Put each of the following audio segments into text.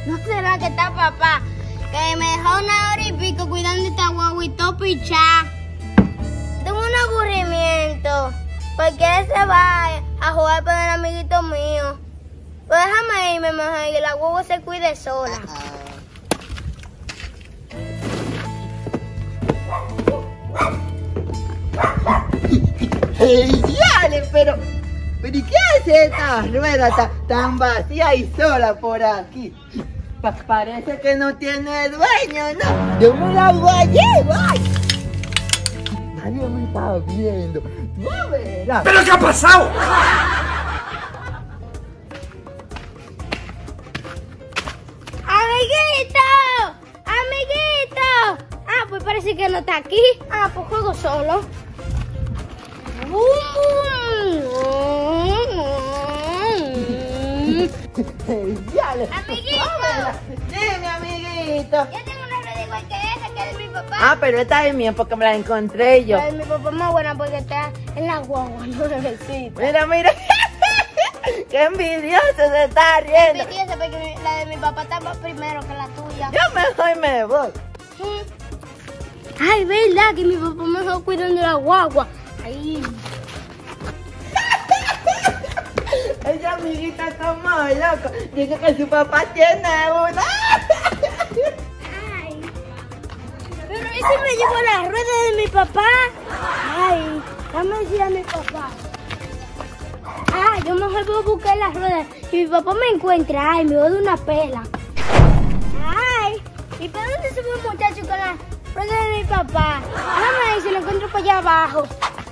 ¿No será que está papá? Que me dejó 1 hora y pico cuidando esta guaguito pichá. Tengo un aburrimiento. Porque él se va a jugar con el amiguito mío. Pues déjame irme mejor y la guagua se cuide sola. ¡Ey, diale! Pero ¿y qué hace esta rueda tan vacía y sola por aquí? Parece que no tiene dueño, ¿no? Yo me la voy a llevar. Nadie me está viendo. No verás. ¿Pero qué ha pasado? ¡Amiguito! ¡Amiguito! Ah, pues parece que no está aquí. Ah, pues juego solo. Dale. Amiguito. Dime, amiguito. Yo tengo una rueda igual que esa, que es de mi papá. Ah, pero esta es mía porque me la encontré yo. La de mi papá es más buena porque está en la guagua, no necesita. Mira. Qué envidioso se está riendo. Envidiosa porque la de mi papá está más primero que la tuya. Yo mejor me voy. Ay, verdad que mi papá me dejó cuidando la guagua. Ay. Esa amiguita está más loca. Dice que su papá tiene una. Ay. Pero ese me llevó la rueda de mi papá. Ay, dame decir a mi papá. Ah, yo mejor voy a buscar las ruedas. Y mi papá me encuentra. Ay, me voy de una pela. Ay, ¿y para dónde se fue el muchacho con la rueda de mi papá? Déjame ver si lo encuentro para allá abajo.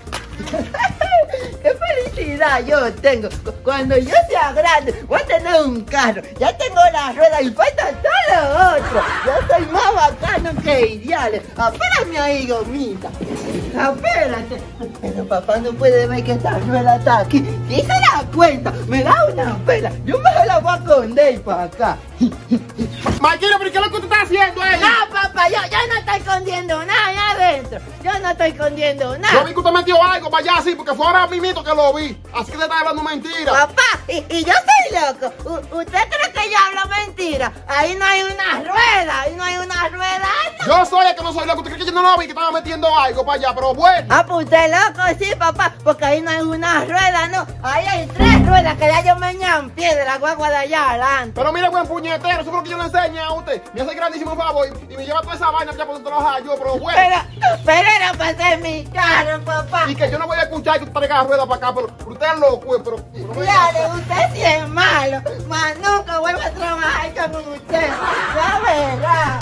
¡Qué felicidad yo tengo! Cuando yo sea grande, voy a tener un carro. Ya tengo la rueda y falta todo lo otro. Yo soy más bacano que ideales. Espérame ahí, gomita. Espérate. Pero papá no puede ver que esta rueda está aquí. Si se da cuenta, me da una pela. Yo me la voy a esconder para acá. Marquino, ¿pero qué es lo que tú estás haciendo ahí? No, papá, yo no estoy escondiendo nada allá adentro. Yo no estoy escondiendo nada. Yo vi que usted metió algo para allá así, porque fue ahora mismo que lo vi. Así que te está hablando mentira. Papá, y yo soy loco. ¿Usted cree que yo hablo mentira? Ahí no hay una rueda, ahí no hay una rueda. No. Yo soy el que no soy loco. ¿Usted cree que yo no lo vi, que estaba metiendo algo para allá? Pero bueno. Ah, pues usted es loco, sí, papá, porque ahí no hay una rueda, no. Ahí hay 3 ruedas que ya yo me ñampié de la guagua de allá adelante. Pero mire, buen puñetero, eso es lo que yo le enseñé a usted. Me hace grandísimo favor y me lleva toda esa vaina ya por donde trabajar yo, pero bueno. Pero era para hacer mi carro, papá. Y que yo no voy a escuchar que usted traiga la rueda para acá, pero usted es loco, pero Dale, usted sí es malo. Más nunca vuelvo a trabajar con usted. La verdad.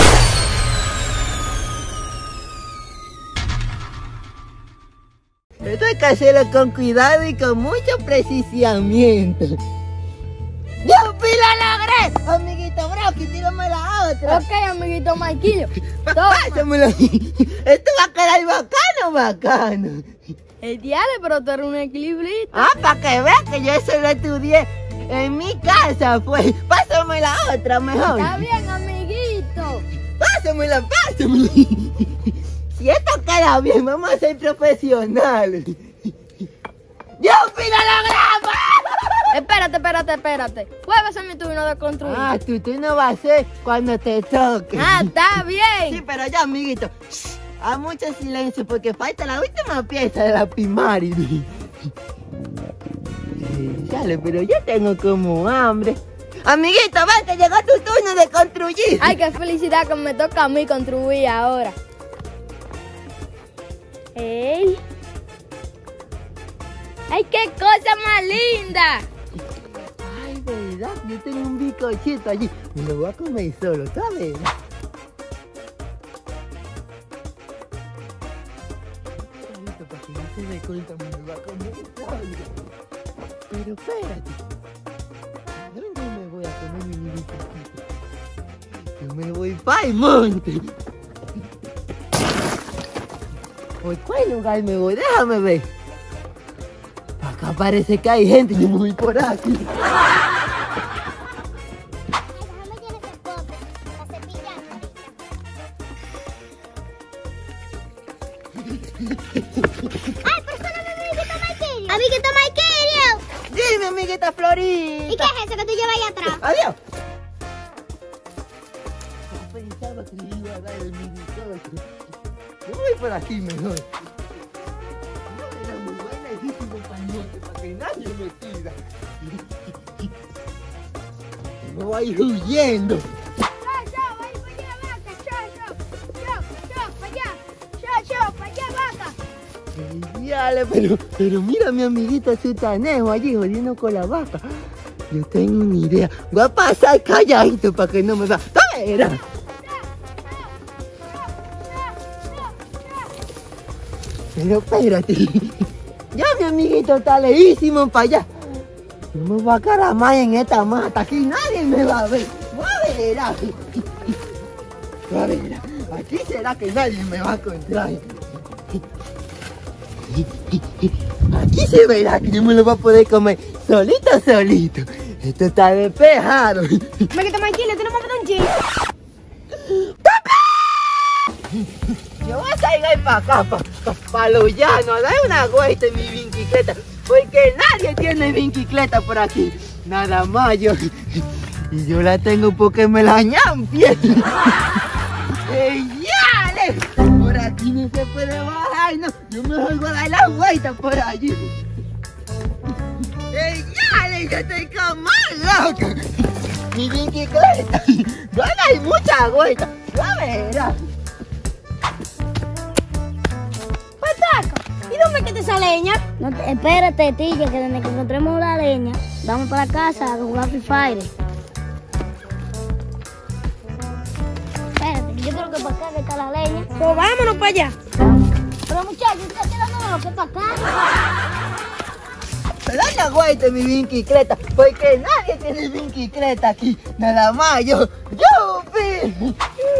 Esto hay que hacerlo con cuidado y con mucho precisamiento. ¡Yo sí lo logré! Amiguito Brocky, tírame la otra. Ok, amiguito Marquillo. Pásamelo. Esto va a quedar bacano. El diale, pero tú eres un equilibrista. Ah, para que veas que yo eso lo estudié en mi casa, pues. Pásame la otra mejor. Está bien, amiguito. Pásamela. Si esto queda bien, vamos a ser profesionales. ¡Yo pido la grama! Espérate. ¿Cuál va a ser mi turno de construir? Ah, tú no vas a ser cuando te toque. Ah, está bien. Sí, pero ya, amiguito. Haz mucho silencio porque falta la última pieza de la primaria. Dale, pero yo tengo como hambre. Amiguito, ven que llegó tu turno de construir. Ay, qué felicidad que me toca a mí construir ahora. ¡Ey! ¡Ay, qué cosa más linda! Ay, verdad, yo tengo un bizcochito allí. Me lo voy a comer solo, ¿sabes? Para que no se dé cuenta, me lo voy a comer solo. Pero espérate. ¿Dónde me voy a comer mi bizcochito? Yo me voy para el monte. ¿Por cuál lugar me voy? Déjame ver. Acá parece que hay gente, yo me voy por aquí. Amiguito Marquillo. Dime, amiguita Florita. ¿Y qué es eso que tú llevas ahí atrás? Adiós. pensaba que le iba a dar el minitocho. Yo voy por aquí mejor. No, era muy buena y hice un pañote para que nadie me tira. Me voy a ir huyendo. Dale, pero mira mi amiguito Sutanejo allí jodiendo con la vaca. Yo tengo una idea. Voy a pasar calladito para que no me va. ¡Toma! Pero espérate. Ya mi amiguito está lejísimo para allá. Yo me voy a caramar en esta mata. Aquí nadie me va a ver. Voy a ver. A ver, aquí será que nadie me va a encontrar. Aquí se verá que yo me lo voy a poder comer solito. Esto está despejado. Me tranquilo, que no me meto un chile. Yo voy a salir para acá, para los llanos, a dar una vuelta en mi bicicleta. Porque nadie tiene bicicleta por aquí. Nada más yo. Y yo la tengo porque me la ñampié. ¡Yale! Por aquí no se puede bajar, no. Yo mejor voy a dar la vuelta por allí. ¡Yale! Yo estoy como loco. Mi bicicleta. Van a ir muchas vueltas. Ya verás. Pataca, ¿y dónde que te esa leña? No, espérate, Tilla, que desde que encontremos la leña, vamos para la casa a jugar Free Fire. Espérate, yo creo que para acá que está la leña. Pues vámonos para allá. Pero muchachos, ¿usted está dando lo que para acá? Da la vuelta en mi bicicleta, porque nadie tiene bicicleta aquí. Nada más yo. ¡Yupi!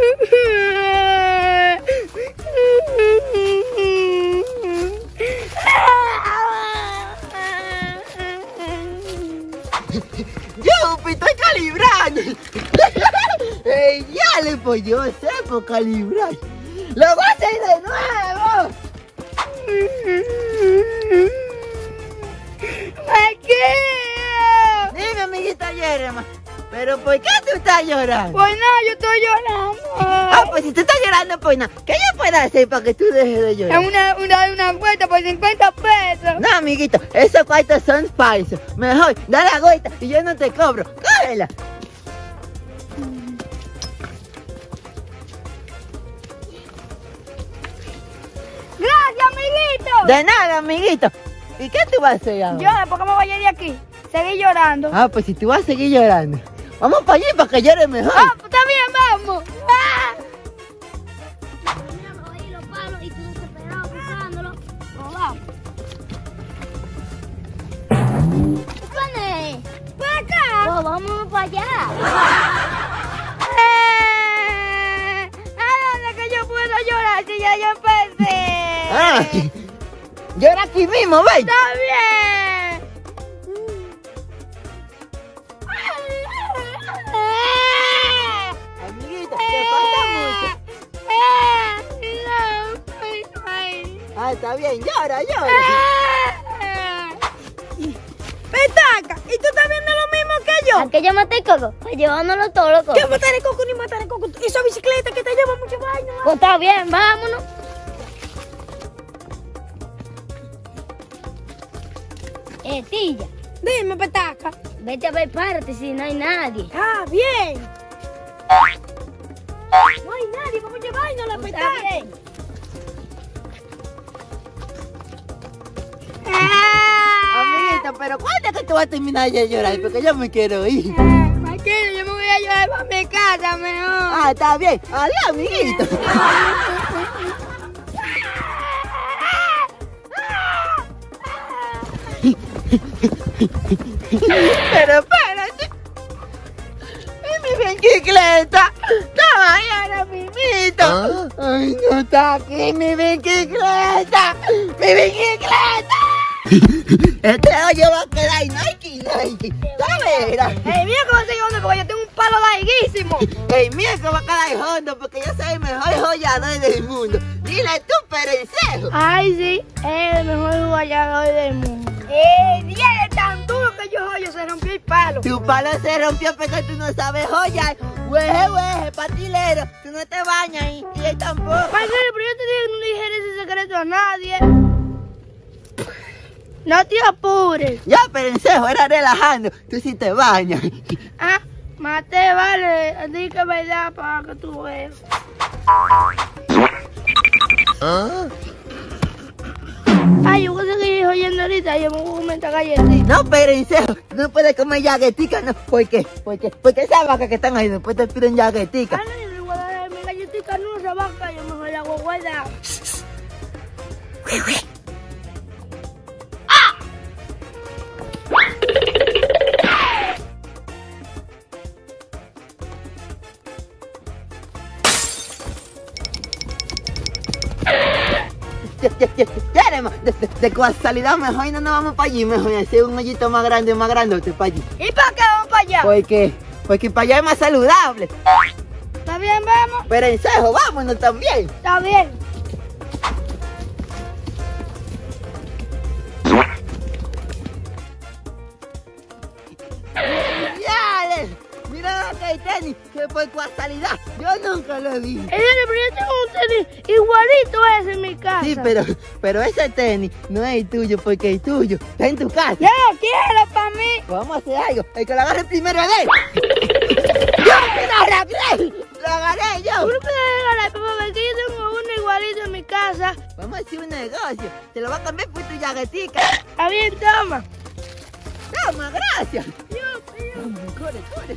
¡Yupi! ¡Estoy calibrando! ¡Yale! Pues yo sé por calibrar. ¡Lo voy a hacer de nuevo! ¡Aquí! Dime, amiguita Yerma, ¿pero por qué tú estás llorando? Pues no, yo estoy llorando. Ah, pues si tú estás llorando, pues nada. ¿Qué yo puedo hacer para que tú dejes de llorar? Es una vuelta por 50 pesos. No, amiguito, esos cuartos son falsos. Mejor, da la vuelta y yo no te cobro. ¡Cógela! Gracias, amiguito. De nada, amiguito. ¿Y qué tú vas a hacer ahora? Yo, ¿por qué me voy a ir de aquí? Seguir llorando. Ah, pues si tú vas a seguir llorando, vamos para allí para que llores mejor. Ah, pues está bien, vamos. ¡Ah! Mira, me voy a ir los palos y tú desesperado buscándolo. Vamos. ¿Dónde? ¿Para acá? Pues vamos para allá. ¿A dónde que yo puedo llorar si ya yo empecé? Ah, llora aquí mismo, ven. ¡Está bien! Amiguita, te falta mucho. Ah, está bien, llora. Petaca, ¿y tú estás viendo lo mismo que yo? ¿A que yo maté coco? Pues llevándolo todo, loco. ¿Qué matar el coco ni matar el coco? Esa bicicleta que te lleva mucho baño. Pues está bien, vámonos. Tilla, Dime, Petaca. vete a ver parte si no hay nadie. Ah, bien. No hay nadie, vamos a llevarnos la Pues Petaca. está bien. Amiguita, pero ¿cuándo es que tú vas a terminar de llorar? Porque yo me quiero ir. Tranquilo, yo me voy a llevar para mi casa mejor. Ah, está bien. Adiós, amiguito. Pero espérate. ¿Y mi bicicleta? ¡Estaba allá, mimito! ¡Ay, no está aquí mi bicicleta! ¡Mi bicicleta! Este hoyo va a quedar Nike. ¿Sabes? Ey, mira cómo estoy llevando porque yo tengo un palo larguísimo. El mío que va a quedar hondo porque yo soy el mejor joyador del mundo. Dile tú, perencejo. Ay, sí, es el mejor jugador del mundo. Dile tan duro que yo joyo, se rompió el palo. Tu palo se rompió porque tú no sabes joyar. Hueje, patilero. Tú no te bañas y él tampoco. Marquillo, pero yo te dije que no le dijera ese secreto a nadie. No te apures. Ya, pero en serio, era relajando. Tú sí te bañas. Ah, mate, vale. Di que es verdad para que tú veas. Ay, yo voy a seguir oyendo ahorita. Yo me voy a comer esta galletita. No, pero en serio, tú no puedes comer galletica, ¿no? ¿Por qué? Porque esas vacas que están ahí después te piden galletica. Ah, no, yo no le voy a dar mi galletita, no, esa vaca. Yo mejor la hago guardar. Ya, de casualidad, mejor no nos vamos para allí, mejor hacer un hoyito más grande para allí. ¿Y para qué vamos para allá? Porque para allá es más saludable. ¿Está bien, vamos? Pero en serio, vámonos también. Está bien. ¡Yale! Mira que hay tenis, que por casualidad, yo nunca lo vi. Pero yo tengo un tenis igualito a ese en mi casa. Sí, pero ese tenis no es el tuyo, porque el tuyo está en tu casa. Yo lo quiero para mí. Vamos a hacer algo, el que lo agarre primero es él. ¡Yo me lo agarré! ¡Lo agarré yo! Tú no puedes regalar, papá, porque yo tengo uno igualito en mi casa. Vamos a hacer un negocio, te lo va a cambiar por tu llaguetica. Está bien, toma. Toma, gracias. Yo. Corre.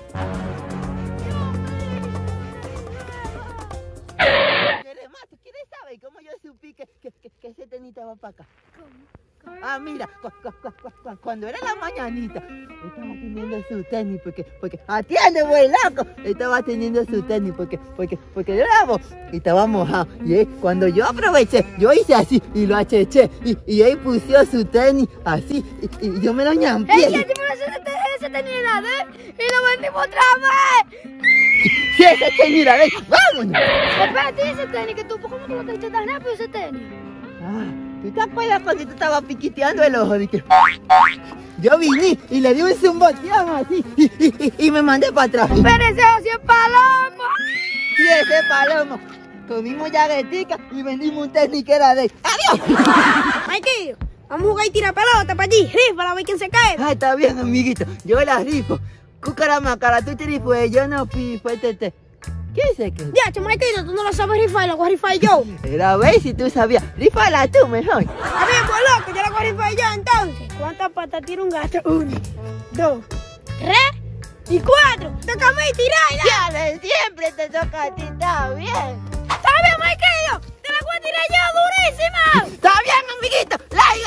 ¿Tú quieres saber cómo yo supe que ese tenis va para acá? Ah, mira, cuando era la mañanita, estaba teniendo su tenis, porque atiende, güey, loco. Estaba teniendo su tenis, porque yo la voz y estaba mojado. Y cuando yo aproveché, yo hice así y lo acheché. Y él puso su tenis así, y yo me lo ñampié. ¡Ey, que ese tenis era de él! ¡Y lo vendimos otra vez! Sí, ese tenis era de él. ¡Vámonos! Espérate, ese tenis, que tú, ¿cómo tú lo trajiste tan rápido ese tenis? Ah, ¿tú te acuerdas cuando tú estabas piquiteando el ojo? Yo vine y le di un zumboteón así y me mandé para atrás. Pero ese ocio es palomo. Sí, ese palomo. Comimos llaguetica y vendimos un tenis que era de él. ¡Adiós! Marquillo, vamos a jugar y tirar pelota para allí. Rifa, a ver quién se cae. Ah, está bien, amiguito. Yo la rifo. Cucaramacara, tú te rifo, yo no fue tete. ¿Qué es eso? Ya, Marquillo, tú no lo sabes rifar, lo voy a rifar yo. Era a ver si tú sabías. Rífala tú mejor. A ver, pues loco, yo lo voy a rifar yo entonces. ¿Cuántas patas tiene un gato? 1, 2, 3 y 4. Toca a mí tirar. Ya, siempre te toca a ti, está bien. ¿Está bien, Marquillo? Te la voy a tirar yo durísima. Está bien, amiguito.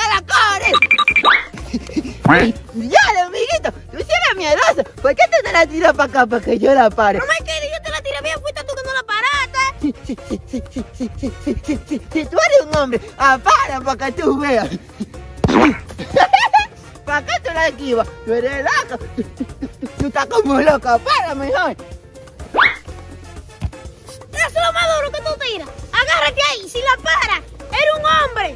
¡Larga la corre! Ya, amiguito, tú sí eres miedoso. ¿Por qué tú te la tiras para acá para que yo la pare? No, Marquillo, yo te la tiré bien, fuiste tú que no la paraste. Si tú eres un hombre, para que tú veas. ¿Para qué tú la esquivas? Tú eres loco. Tú estás como loco, para mejor. Eso es lo más duro que tú tiras. Agárrate ahí, si la paras, eres un hombre.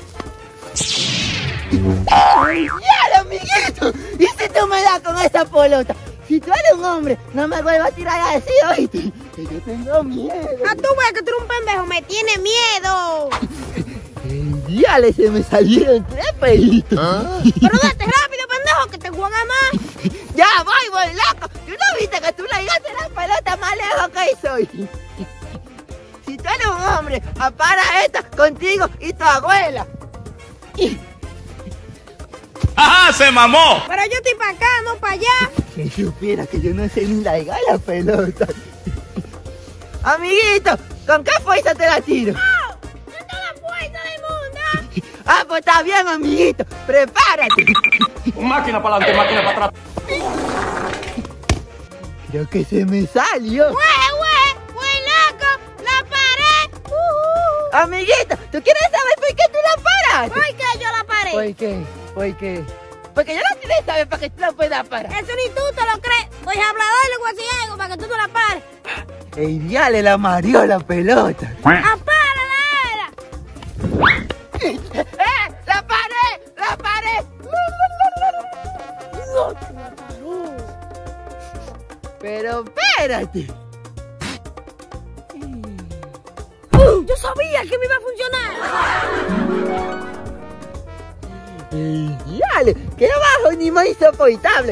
¡Ya, amiguito! ¿Y si tú me das con esa pelota? Si tú eres un hombre, no me vuelvas a tirar así, oíste. Que yo tengo miedo. Ah, tú ves que tú eres un pendejo, me tiene miedo. Ya se me salieron 3 pelitos. Pero date rápido, pendejo, que te juega más. Ya voy, loco. ¿Tú no viste que tú le llegaste la pelota más lejos que soy? Si tú eres un hombre, para esta contigo y tu abuela. ¡Ajá! ¡Se mamó! Pero yo estoy para acá, no para allá. Si supiera que yo no sé ni largar la pelota. Amiguito, ¿con qué fuerza te la tiro? ¡Oh! ¡No toda la fuerza del mundo! Ah, pues está bien, amiguito. Prepárate. Máquina para adelante, máquina para atrás. Creo que se me salió. ¡Güey, loco! ¡La paré! Amiguito, ¿tú quieres saber por qué tú la paraste? ¿Por qué yo la paré? ¿Por qué? Porque yo no quiero saber para que tú la puedas parar. Eso ni tú te lo crees. Voy a hablar de algo así algo para que tú no la pares. El día le la mareó la pelota. ¡Apárala! ¡La paré! espérate. Yo sabía que me iba a funcionar. Dale, qué bajo ni más insoportable.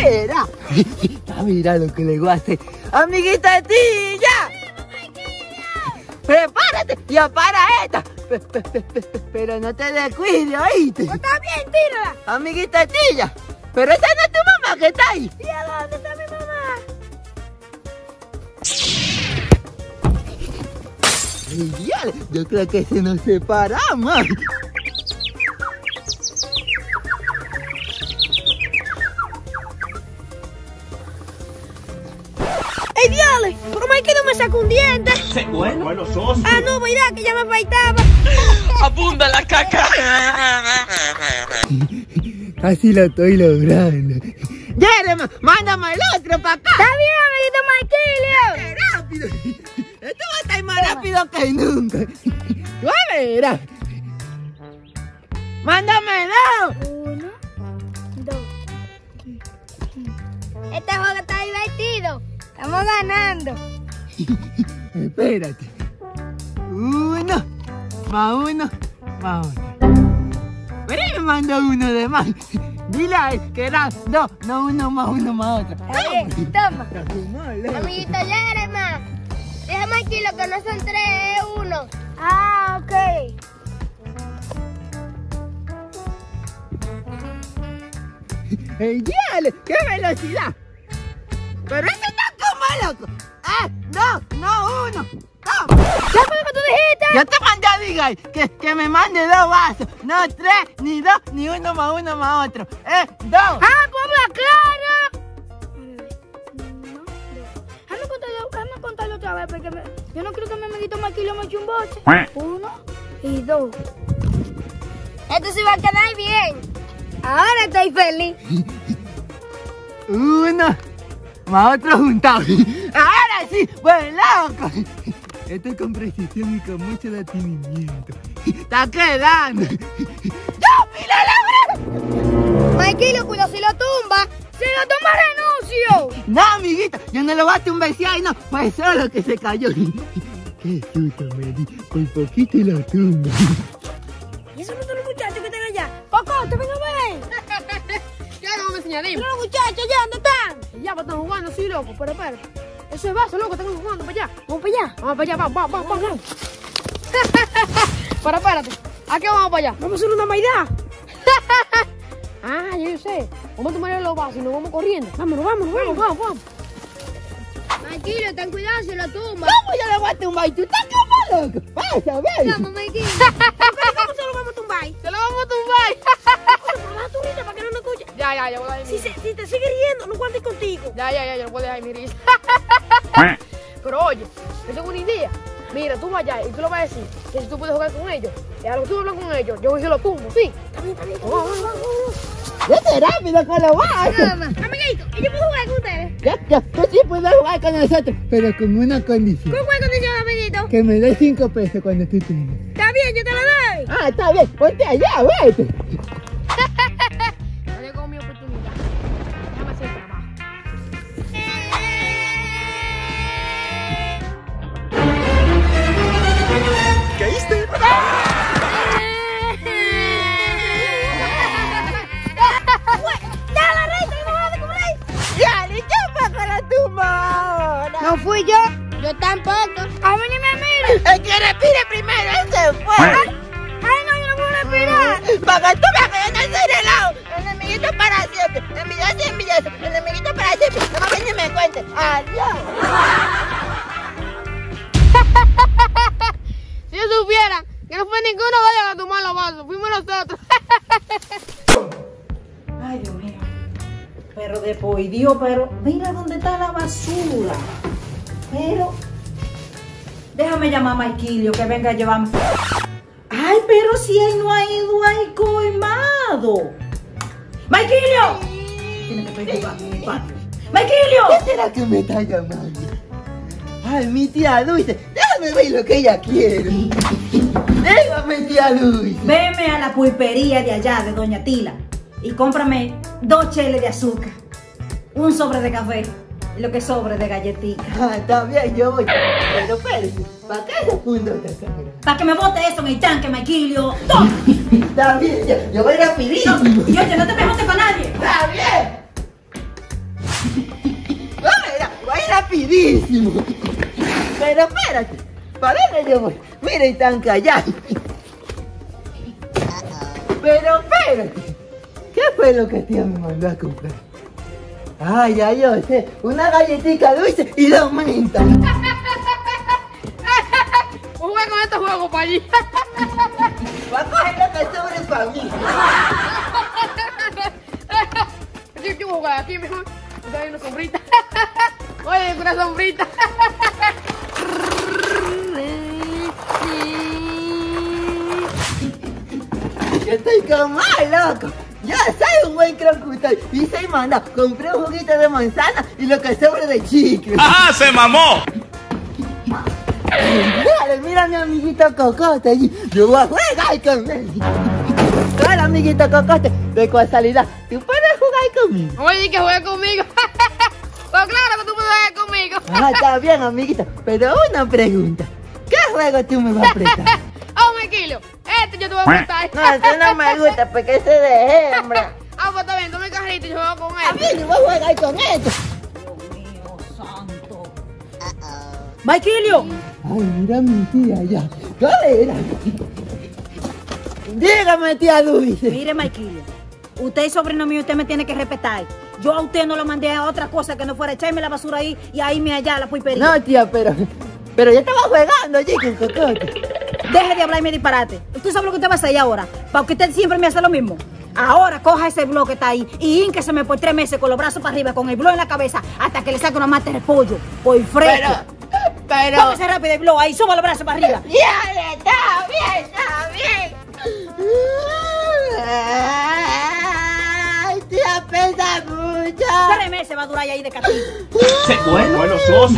A ver lo que le voy a hacer. Amiguita Tilla. Prepárate y para esta. Pero no te descuides, ¿oíste? Está bien, tírala. Amiguita Tilla. Pero esa no es tu mamá que está ahí. ¿Y a dónde está mi mamá? Dale, yo creo que se nos separamos. ¡Ey, diale! Pero Mikey no me sacó un diente. Bueno, socio. Ah, no, verdad, que ya me afeitaba. Abunda la caca. Así lo estoy logrando. Jeremy, mándame el otro para acá. Está bien, amiguito Maikilio. ¡Qué rápido! Esto va a estar más rápido que nunca. ¡Ya verás! ¡Mándame dos! 1, 2. Este juego está divertido. Estamos ganando. Espérate. 1 más 1 más 1. Pero me mandó uno de más. Dile a él que eran 2, no 1 más 1 más otro. Está bien, toma. Amiguito. Amiguito Jeremy, déjame aquí lo que no son 3, es 1. Ah, ok. ¡Ey, diale! ¡Qué velocidad! Pero este está como loco. 2, no 1. ¿Qué fue lo que tú dijiste? Yo te mandé a Diga que me mande 2 vasos. No 3, ni 2, ni 1 más 1 más otro. 2. Ah, pues habla claro. Déjame contarlo otra vez porque yo no creo que mi amiguito Maikilio me eche un boche. 1 y 2. Esto sí va a quedar bien. Ahora estoy feliz. 1 más otro juntado. Ahora sí, pues loco. Esto es con precisión y con mucho detenimiento. Está quedando. ¡Ya, mira la verdad! Maikilio, cuidado si lo tumba. ¡Si lo toma renuncio! No, amiguita, yo no lo voy a tumbar y no, pues solo que se cayó. Qué susto me di, por poquito y lo tumbo. ¿Y esos no son los muchachos que están allá? ¡Coco, te vengo a ver! Ya no me enseñaré. ¡Pero los muchachos allá, ¿dónde están? Ya pues, están jugando, sí, loco, pero espera. Eso es vaso, loco, están jugando para allá. Vamos para allá. Vamos para allá, vamos. Pero espérate, ¿a qué vamos para allá? Vamos a hacer una maidad. Ah, yo sé. Vamos a tomar los vasos y nos vamos corriendo. Vámonos. Vamos. Maikilio, ten cuidado si lo tumba. ¿Cómo yo lo voy a tumbar? ¿Y tú estás como loco? Vas a ver. Vamos, Maikilio. ¿Cómo se lo vamos a tumbar? ¡Se lo vamos a tumbar! Baja tu risa para que no nos escuche. Ya, yo voy a dar mi risa. Si te sigue riendo, no cuentes contigo. Ya, yo no puedo dejar mi risa. Pero oye, yo tengo una idea. Mira, tú vas allá y tú lo vas a decir que si tú puedes jugar con ellos. Y a lo que tú hablas con ellos, yo voy a decir lo tumbo, ¿sí? Está bien. Vamos. Vete rápido con los vasos. Amiguito, ¿y yo puedo jugar con ustedes? Ya, tú sí puedes jugar con nosotros, pero con una condición. ¿Cuál condición, amiguito? Que me des 5 pesos cuando tú tengas. Está bien, yo te lo doy. Ah, está bien, ponte allá, vete. Ya llegó mi oportunidad. Déjame hacer el trabajo. ¿Caíste? Dale, yo pago la tumba ahora. No fui yo. Yo tampoco. A mí ni me mires. El que respire primero, él se fue. Ay, no, yo no puedo respirar. Para que tú veas que yo no soy relado. Enemiguito para siempre. Envidioso. Enemiguito para siempre. No me ven ni me cuentes. Adiós. Si yo supiera que no fue ninguno de ellos a tomar los vasos, fuimos nosotros. Ay, Dios mío. Pero de por Dios, pero mira dónde está la basura. Pero déjame llamar a Maikilio que venga a llevarme. Ay, pero si él no ha ido al colmado. ¡Maikilio! Tiene que estar jugando en el patio. ¡Maikilio! ¿Qué será que me está llamando? Ay, mi tía Dulce. Déjame ver lo que ella quiere. Déjame, tía Dulce. Veme a la pulpería de allá, de Doña Tila, y cómprame 2 cheles de azúcar, un sobre de café lo que sobre de galletita. Ah, está bien, yo voy. Pero espérate, ¿para qué se fundó esta cámara? Para que me bote eso en el tanque, Maikilio. ¡Toma! Está bien, yo voy rapidísimo. Y oye, no te me juntes con nadie. Está bien. Voy rapidísimo. Pero espérate, ¿para dónde yo voy? Mira, y tan callados. Pero espérate, ¿qué fue lo que tía me mandó a comprar? Ay, ya yo sé, una galletita dulce y 2 mentas. Juega con estos juegos para allí. Va a coger lo que sobre para mí. Yo voy a jugar aquí mejor. Hay una sombrita. Oye, una sombrita. Yo estoy como loco. Yo soy un buen crocutor. Y se manda, compré un juguito de manzana y lo que sobre de chicle. ¡Ajá, se mamó! Dale, mira a mi amiguito Cocote allí. Yo voy a jugar con él. Hola, amiguito Cocote. De casualidad, ¿tú puedes jugar conmigo? Oye, que juegue conmigo. Pues claro que tú puedes jugar conmigo. Ah, está bien, amiguito. Pero una pregunta. ¿Qué juego tú me vas a prestar? Oh, Maikilio, yo te voy a prestar. No, eso no me gusta porque ese de hembra. Ah, pues está bien, toma el carrito y yo juego con A él. mí yo voy a jugar con esto. Dios mío, santo. Maikilio. Ay, mira mi tía ya. ¿Cuál era? Dígame, tía Luis. Mire, Maikilio. Usted es sobrino mío y usted me tiene que respetar. Yo a usted no lo mandé a otra cosa que no fuera echarme la basura ahí y ahí me allá la puipería. No, tía, pero yo estaba jugando allí con Cocote. Deje de hablar y me disparate. ¿Usted sabe lo que usted va a hacer ahora? Para que usted siempre me hace lo mismo. Ahora coja ese blog que está ahí y ínqueseme por 3 meses con los brazos para arriba, con el blog en la cabeza, hasta que le saque una mata de pollo. Por fresco. Pero... Póngase rápido el blog ahí, suba los brazos para arriba. ¡Ya, está bien, está bien! ¡Ay, tía, pesa mucho! 3 meses va a durar ahí de castigo. Bueno, sos.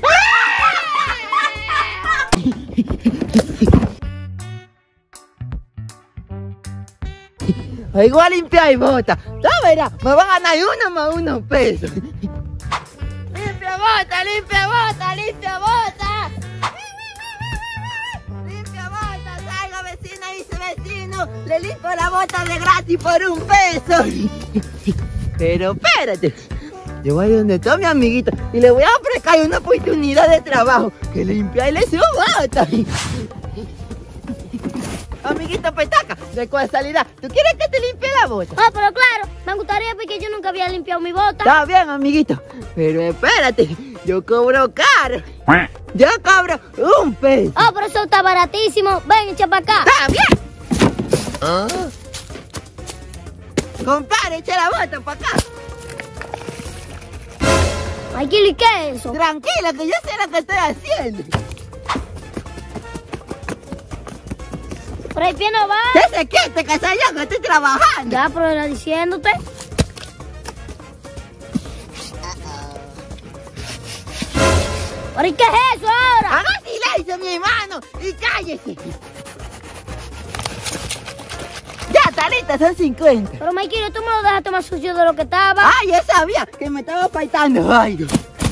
Igual limpia y bota. Ya verás, me va a ganar 1 más 1 pesos. Limpia bota, limpia bota, limpia bota. Limpia bota, salga vecina, dice vecino. Le limpio la bota de gratis por 1 peso. Pero espérate. Yo voy donde está mi amiguito y le voy a ofrecer una oportunidad de trabajo. Que limpiarle su bota. Amiguito Petaca, de casualidad, ¿tú quieres que te limpie la bota? Ah, pero claro, me gustaría porque yo nunca había limpiado mi bota. Está bien, amiguito, pero espérate, yo cobro caro. Yo cobro 1 peso. Ah, pero eso está baratísimo. Ven, echa para acá. Está bien. Compadre, echa la bota para acá. Maikilio, ¿y qué es eso? Tranquila, que yo sé lo que estoy haciendo. Por el pie no va. Que se quite, que soy yo que estoy trabajando. Ya, pero era diciéndote. ¿Pero y qué es eso ahora? Haga silencio, mi hermano, y cállese. Ya, Tarita, son 50. Pero Maikilio, tú me lo dejaste más sucio de lo que estaba. Ah, yo sabía que me estaba faltando algo.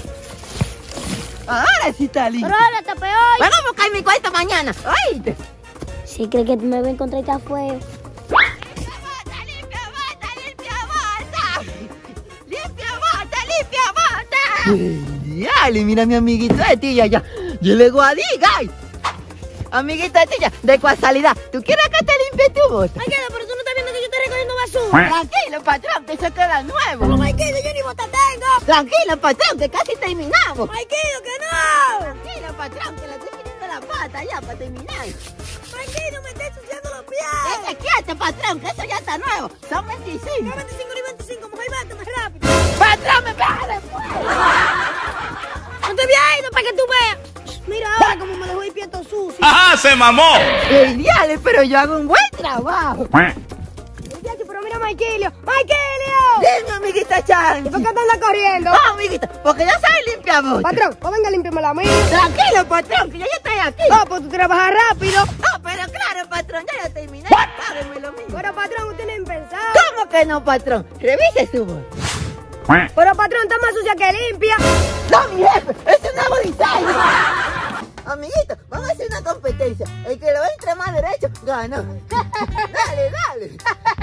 Ahora sí está listo. Pero ahora está peor. Vamos a buscar mi cuarto mañana, ¿oíste? Si crees que me voy a encontrar y está feo. ¡Limpia bota, limpia bota, limpia bota! ¡Limpia bota, limpia bota! Dale, mira mi amiguito de tía ya. Yo le voy a decir, amiguita de tía, de casualidad, ¿tú quieres que te limpie tu bota? Maikilio, pero tú no estás viendo que yo estoy recogiendo basura. Tranquilo, patrón, que eso queda nuevo. Pero Maikilio, yo ni bota tengo. Tranquilo, patrón, que casi terminamos. Maikilio, que no. Tranquilo, patrón, que le estoy poniendo la pata ya para terminar. Maikilio, me está ensuciando los pies. Vete quieto, patrón, que eso ya está nuevo. Son 25. 25 ni 25, mujer, vete más rápido. Patrón, me pega después. No te había ido para que tú veas. Mira ahora cómo me dejó el pie todo sucio. ¡Ajá, se mamó! Genial, pero yo hago un buen trabajo. Muchacho, pero mira Maikilio. ¡Maikilio! Dime, amiguita Chan. ¿Y por qué te andas corriendo? No, amiguita, porque yo soy limpiabota. Patrón, pues venga, límpiame la mía. Tranquilo, patrón, que yo ya estoy aquí. No, pues tú trabajas rápido. No, pero claro, patrón, ya terminé. Págame lo mismo. Pero patrón, usted no ha pensado. ¿Cómo que no, patrón? Revise su voz. Pero patrón, está más sucia que limpia. ¡No, mi jefe! ¡Es un nuevo diseño! Amiguito, vamos a hacer una competencia. El que lo entre más derecho, ganó. Dale, dale.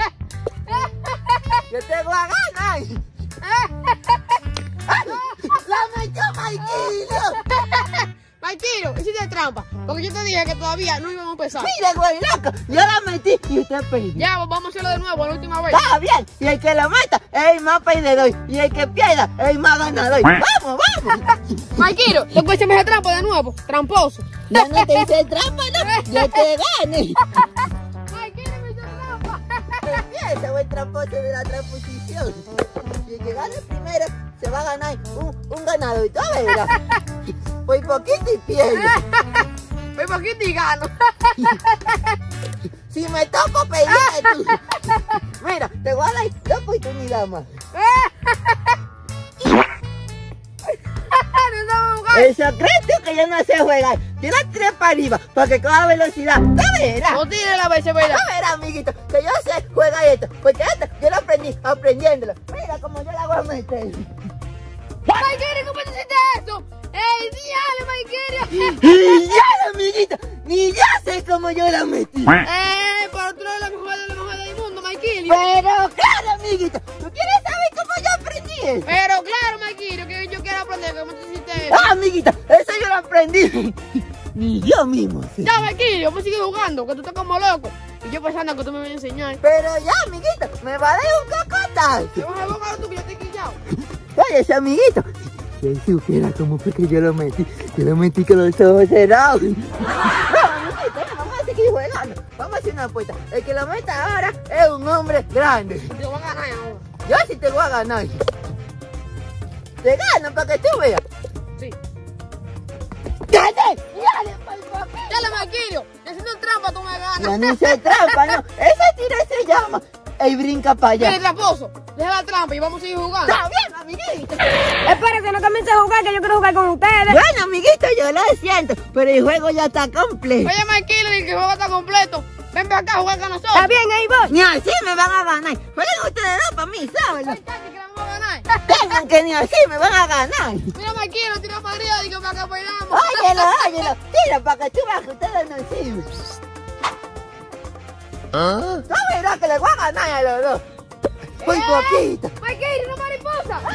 Yo te voy a ganar. ¡La metió Maikillo! Maikillo, hiciste trampa. Porque yo te dije que todavía no íbamos a empezar. Mira, güey, loco. Yo la metí y usted perdió. Ya, vamos a hacerlo de nuevo, la última vez. Está bien. Y el que lo meta es el más perdedor. Y el que pierda es el más ganador. ¡Vamos, vamos! Maikillo, te puedes hacer trampa de nuevo. Tramposo. Yo no te hice trampa, no. Yo te gane. Maikillo me hizo trampa. Empieza, güey, tramposo de la transposición. Y el que gane primero se va a ganar un ganador. ¿Tú verás? Voy poquito y pierdo. Voy poquito y gano. Si me toco, pelear tú. Mira, te voy a dar 2 oportunidades más. El secreto es que yo no sé jugar. Tira 3 para arriba para que coja velocidad. ¿Tú verás? No tires la vez, ¿verdad? A ver, amiguito, que yo sé jugar esto, porque esto yo lo aprendí aprendiéndolo. Mira como yo la voy a meter. Maikillo, ¿cómo te hiciste eso? ¡Ey, diale, Maikillo! Y ya, amiguito, ni yo sé cómo yo la metí. Pero tú eres la mejor del mundo, Maikillo. Pero claro, amiguito, ¿tú quieres saber cómo yo aprendí eso? Pero claro, Maikillo, que yo quiero aprender cómo te hiciste eso. Ah, amiguita, eso yo lo aprendí. Ni yo mismo sé. Ya, Maikillo, vamos a seguir jugando, que tú estás como loco. Y yo pensando que tú me vas a enseñar. Pero ya, amiguito, me va a dar un cocotazo. Te vas a jugar tú que yo te he quillado. Oye, ese amiguito, si él supiera cómo fue que yo lo metí con los ojos cerrados. No, amiguito, vamos a seguir jugando. Vamos a hacer una apuesta. El que lo meta ahora es un hombre grande. Te voy a ganar ahora. Yo sí te voy a ganar. Te gano para que tú veas. Sí. ¡Dale! ¡Dale, por favor! Dale, Maikillo, haciendo trampa tú me ganas. Ya no se trampa, no. Esa tira se llama el brinca para allá. Mira, tramposo, deja la trampa y vamos a seguir jugando. Está bien, amiguito. Espérense, no comiencen a jugar, que yo quiero jugar con ustedes. Bueno, amiguito, yo lo siento, pero el juego ya está completo. Oye, Maikillo, el que juega está completo. Ven para acá a jugar con nosotros. Está bien, ahí voy. Ni así me van a ganar. Jueguen ustedes dos para mí, ¿saben? Ay, Tati, que la vamos a ganar. Tengan que ni así me van a ganar. Mira, Maikillo, tira para arriba, digo, para que bailamos. Óyelo, óyelo. Tira para que tú veas que ustedes no sirven. Tú verás que les voy a ganar a los dos. Muy poquito. Maikillo, una mariposa. Ay,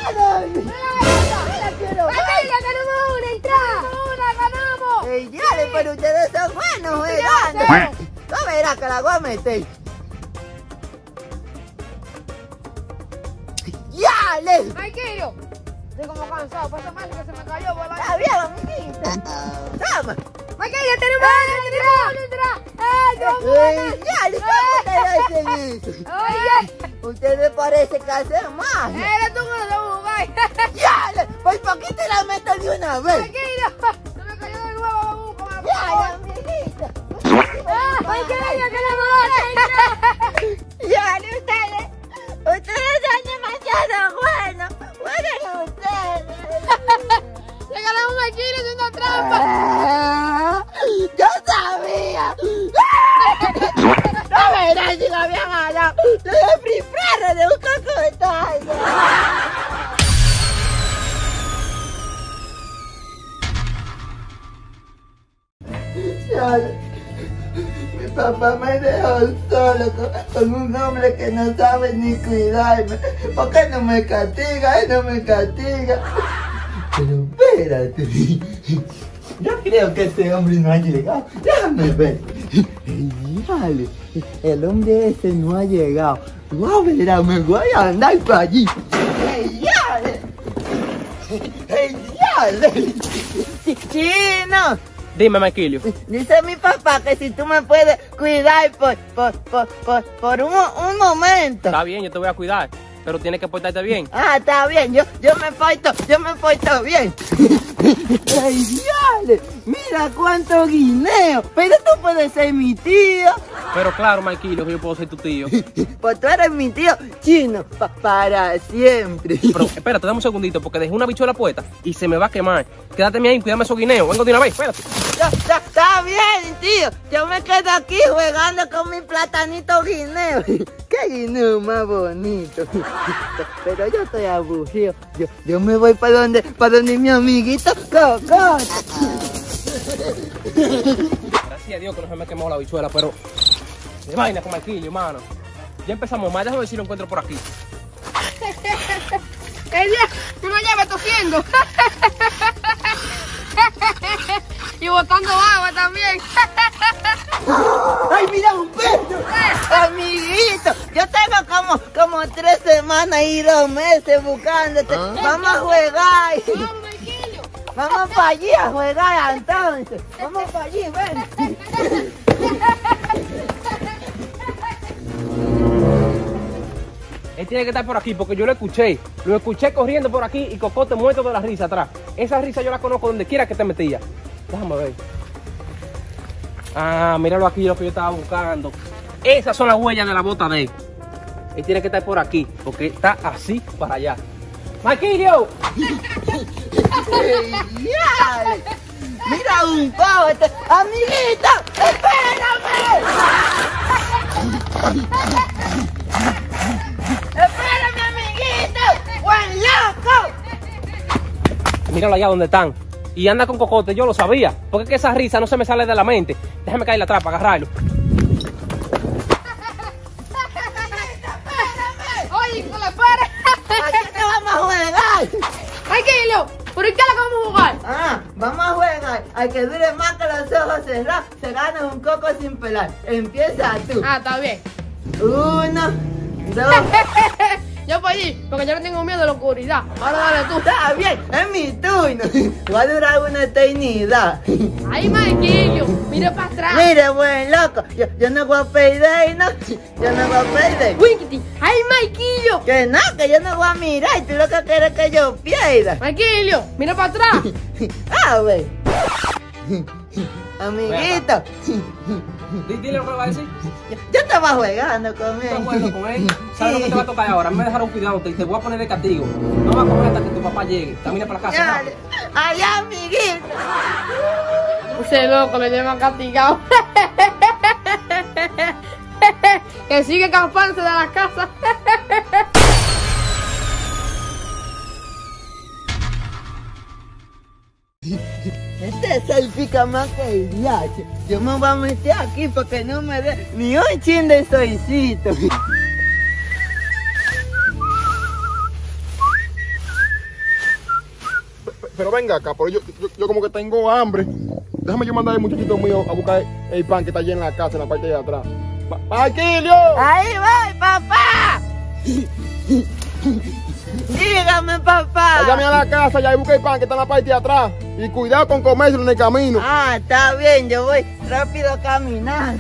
Maikillo, tenemos una entrada. Una, ganamos. ey, dale, pero ustedes son buenos jugando. Tú verás que la voy a meter. ¡Dale! Maikillo, estoy como cansado, pasa mal que se me cayó por la... Está bien, amiguita. Toma. Maikillo, tenemos una entrada. Ey, dale, ¿cómo ustedes hacen eso? Oye, Ustedes parece que hacen más. Eres tú que no sabes jugar. ¡Dale! Por poquito la meto de una vez. Maikillo, se me cayó de nuevo, vamos con la ¡Dale, amiguita! Maikillo, tenemos otra entrada. ¡Dale, ustedes! ¡Ustedes son demasiado buenos! ¡Jueguen ustedes! Le ganamos a Maikillo haciendo trampa. ¡Yo sabía! ¡No verás si lo había ganado! ¡Lo de frifrarro de un cocotazo! Mi papá me dejó solo con un hombre que no sabe ni cuidarme. ¿Por qué no me castiga? Él no me castiga. Pero espérate. Yo creo que ese hombre no ha llegado. Déjame ver. Dale, el hombre ese no ha llegado. Wow, verá, me voy a andar por allí. ¡Dale! ¡Dale! ¡Chino! Dime, Maikillo. Dice mi papá que si tú me puedes cuidar por un momento. Está bien, yo te voy a cuidar, pero tienes que portarte bien. Ah, está bien, yo me porto bien. ¡Ay, dale! Mira cuánto guineo. Pero tú puedes ser mi tío. Pero claro, Maikillo, que yo puedo ser tu tío. Pues tú eres mi tío chino para siempre. Pero espérate, dame un segundito, porque dejé una bichuela puesta y se me va a quemar. Quédate ahí, cuídame esos guineos. Vengo de una vez, espérate. Está bien, tío. Yo me quedo aquí jugando con mi platanito guineo. qué guineo más bonito. Pero yo estoy aburrido. Yo me voy para donde mi amiguito Coco. Gracias a Dios que no se me quemó la habichuela, pero de vaina con Marquillo, hermano. Ya empezamos mal, déjame ver si lo encuentro por aquí. Tú no llevas tosiendo. Y botando agua también. ¡Ay, mira un perro! Amiguito, yo tengo como 3 semanas y 2 meses buscándote. Vamos a jugar. Vamos para allí a jugar entonces. Vamos para allí, ven. Él tiene que estar por aquí porque yo lo escuché corriendo por aquí y Cocote muerto de la risa atrás. Esa risa yo la conozco donde quiera que te metía. Déjame ver. Ah, míralo aquí, lo que yo estaba buscando. Esas son las huellas de la bota de él. Él tiene que estar por aquí porque está así para allá. ¡Marquillo! Mira un pavo, amiguito, espérame. ¡Espérame, amiguito! ¡Buen loco! Míralo allá donde están. Y anda con Cocote, yo lo sabía. Porque es que esa risa no se me sale de la mente. Déjame caerle atrás para agarrarlo. Oye, que le pare. ¿A qué vamos a jugar? Marquillo, ¿por qué la vamos a jugar? Ah, vamos a jugar. Al que dure más que los ojos cerrados, se gana un coco sin pelar. Empieza tú. Ah, está bien. 1, 2. Yo para allí, porque yo no tengo miedo de la oscuridad. Ahora dale tú. Está bien, es mi turno. Va a durar una eternidad. Ay, Marquillo, mira para atrás. Mire, buen loco, yo no voy a perder, ¿no? Yo no voy a perder. Wikiti. Ay, Marquillo. Que no, que yo no voy a mirar. Tú lo que quieres es que yo pierda. Marquillo, mira para atrás. A ver. Amiguito. Dile lo que le va a decir. Yo estaba jugando con ¿Estás él. jugando con él? ¿Sabes lo que te va a tocar ahora? Me dejaron cuidándote y te voy a poner de castigo. No vas a comer hasta que tu papá llegue. Camina para la casa. Dale. Ay, amiguito. Ese loco le llevan castigado. Que sigue escapándose de la casa. Este salpica más que el diache. Yo me voy a meter aquí para que no me dé ni un chin de soicito. Pero venga acá, pero yo como que tengo hambre. Déjame yo mandar al muchachito mío a buscar el pan que está allí en la casa, en la parte de atrás. ¡Marquilio! Ahí voy, papá. Dígame, papá. Llame a la casa y busca el pan que está en la parte de atrás. Y cuidado con comérselo en el camino. Ah, está bien, yo voy rápido caminando.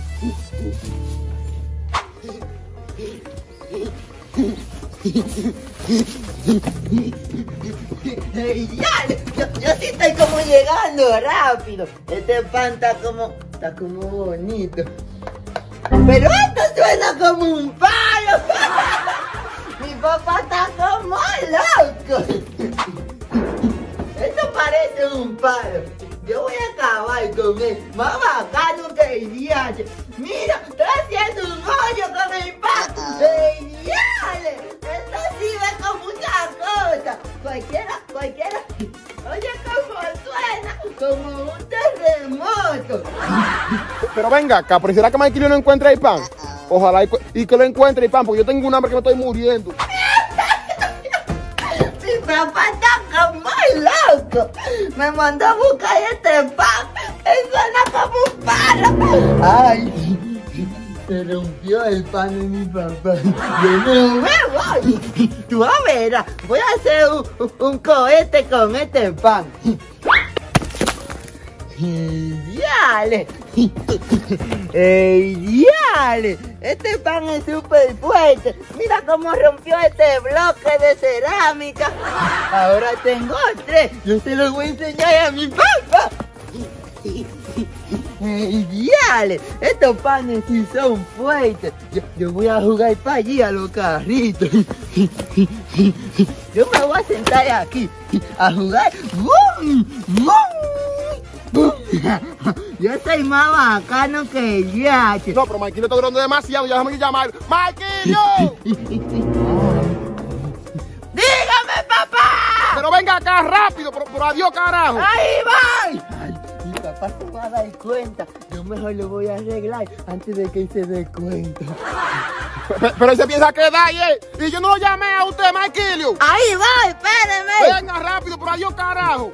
Yo sí estoy como llegando rápido. Este pan está como bonito. Pero esto suena como un palo. Mi papá está como loco. Esto parece un palo. Yo voy a acabar con él. Más bacano que el diache. Mira, está haciendo un hoyo con el pan. ¡Ey, diale! Esto sirve con muchas cosas. Cualquiera. Oye, cómo suena. Como un terremoto. Pero venga acá, pero ¿será que Marquilio no encuentra el pan? Ojalá y que lo encuentre el pan, porque yo tengo un hambre que me estoy muriendo. Mi papá está como loco. Me mandó a buscar este pan. Que suena como un palo. Ay, se rompió el pan de mi papá. Yo no me voy. Tú a ver, voy a hacer un cohete con este pan. ¡Diale! ¡Ey, diale! Este pan es súper fuerte. Mira cómo rompió este bloque de cerámica. Ahora tengo 3. Yo se los voy a enseñar a mi papá. ¡Ey, diale! Estos panes sí son fuertes. Yo voy a jugar para allí a los carritos. Yo me voy a sentar aquí a jugar. ¡Bum! ¡Bum! ¡Bum! Yo soy más bacano que el yache. No, pero Marquillo está durando demasiado, ya déjame llamar. ¡Marquillo! ¡Dígame, papá! Pero venga acá rápido, pero adiós, carajo. ¡Ahí voy! Ay, mi papá se va a dar cuenta. Yo mejor lo voy a arreglar antes de que se dé cuenta. Pero él se piensa quedar, y yo no lo llamé a usted, Marquillo. ¡Ahí voy! ¡Espéreme! Venga rápido, pero adiós, carajo.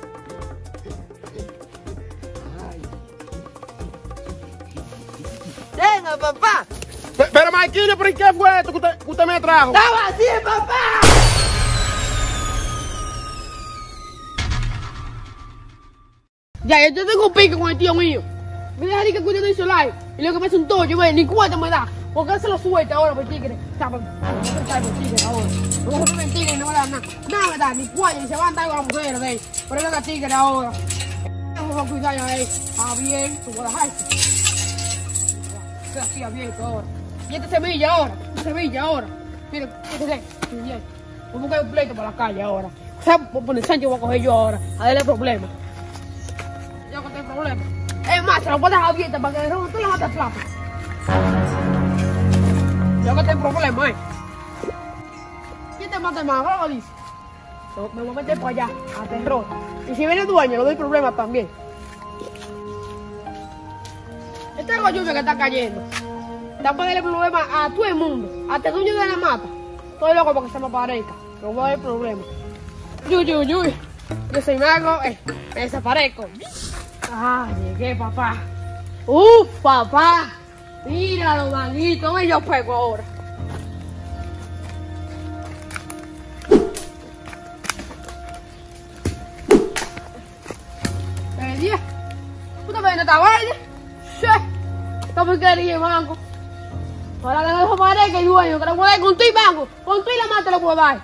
¡Venga, papá! Pero Marquillo, ¿pero y qué fue esto que usted me trajo? ¡Estaba así, papá! Ya, yo tengo un pique con el tío mío. Me deja que cuide de su live. Y lo que me hace un tollo, ve, ni cuenta me da. ¿Por qué se lo suelta ahora por tigre? Por tigre ahora. Porque se pone tigre y no me da nada. Nada me da, ni cuenta, ni se va a andar con la mujer de él. Pero venga tigre ahora. Vamos a cuidar a él. Ah, bien, tú vas a dejar. Estoy así abierto ahora. Y esta semilla ahora. Mire, fíjese, bien. Voy a buscar un pleito para la calle ahora. O sea, por el Sánchez voy a coger yo ahora. A darle problema. Yo no tengo problema. Es más, se lo puedes dejar abierta para que de tú le mates plato. Yo que tengo problema, ¿Quién te mata más? ¿Cómo lo dice? Me voy a meter para allá, a terror. Y si viene el dueño, le doy problemas también. Esta es la lluvia que está cayendo. Está para darle problemas a todo el mundo. Hasta el dueño de la mata. Estoy loco porque se me aparezca. No voy a dar problemas. Yo soy mago, me desaparezco. Ah, llegué, papá. Papá. Mira los manguitos, yo pego ahora. ¿Día? ¿Tú te ves en esta vaina? Sí. Esta porquería, mango. Ahora que no desaparezca el dueño, que lo puedo dar con tu y mango. Con tu y la mata lo puedo dar.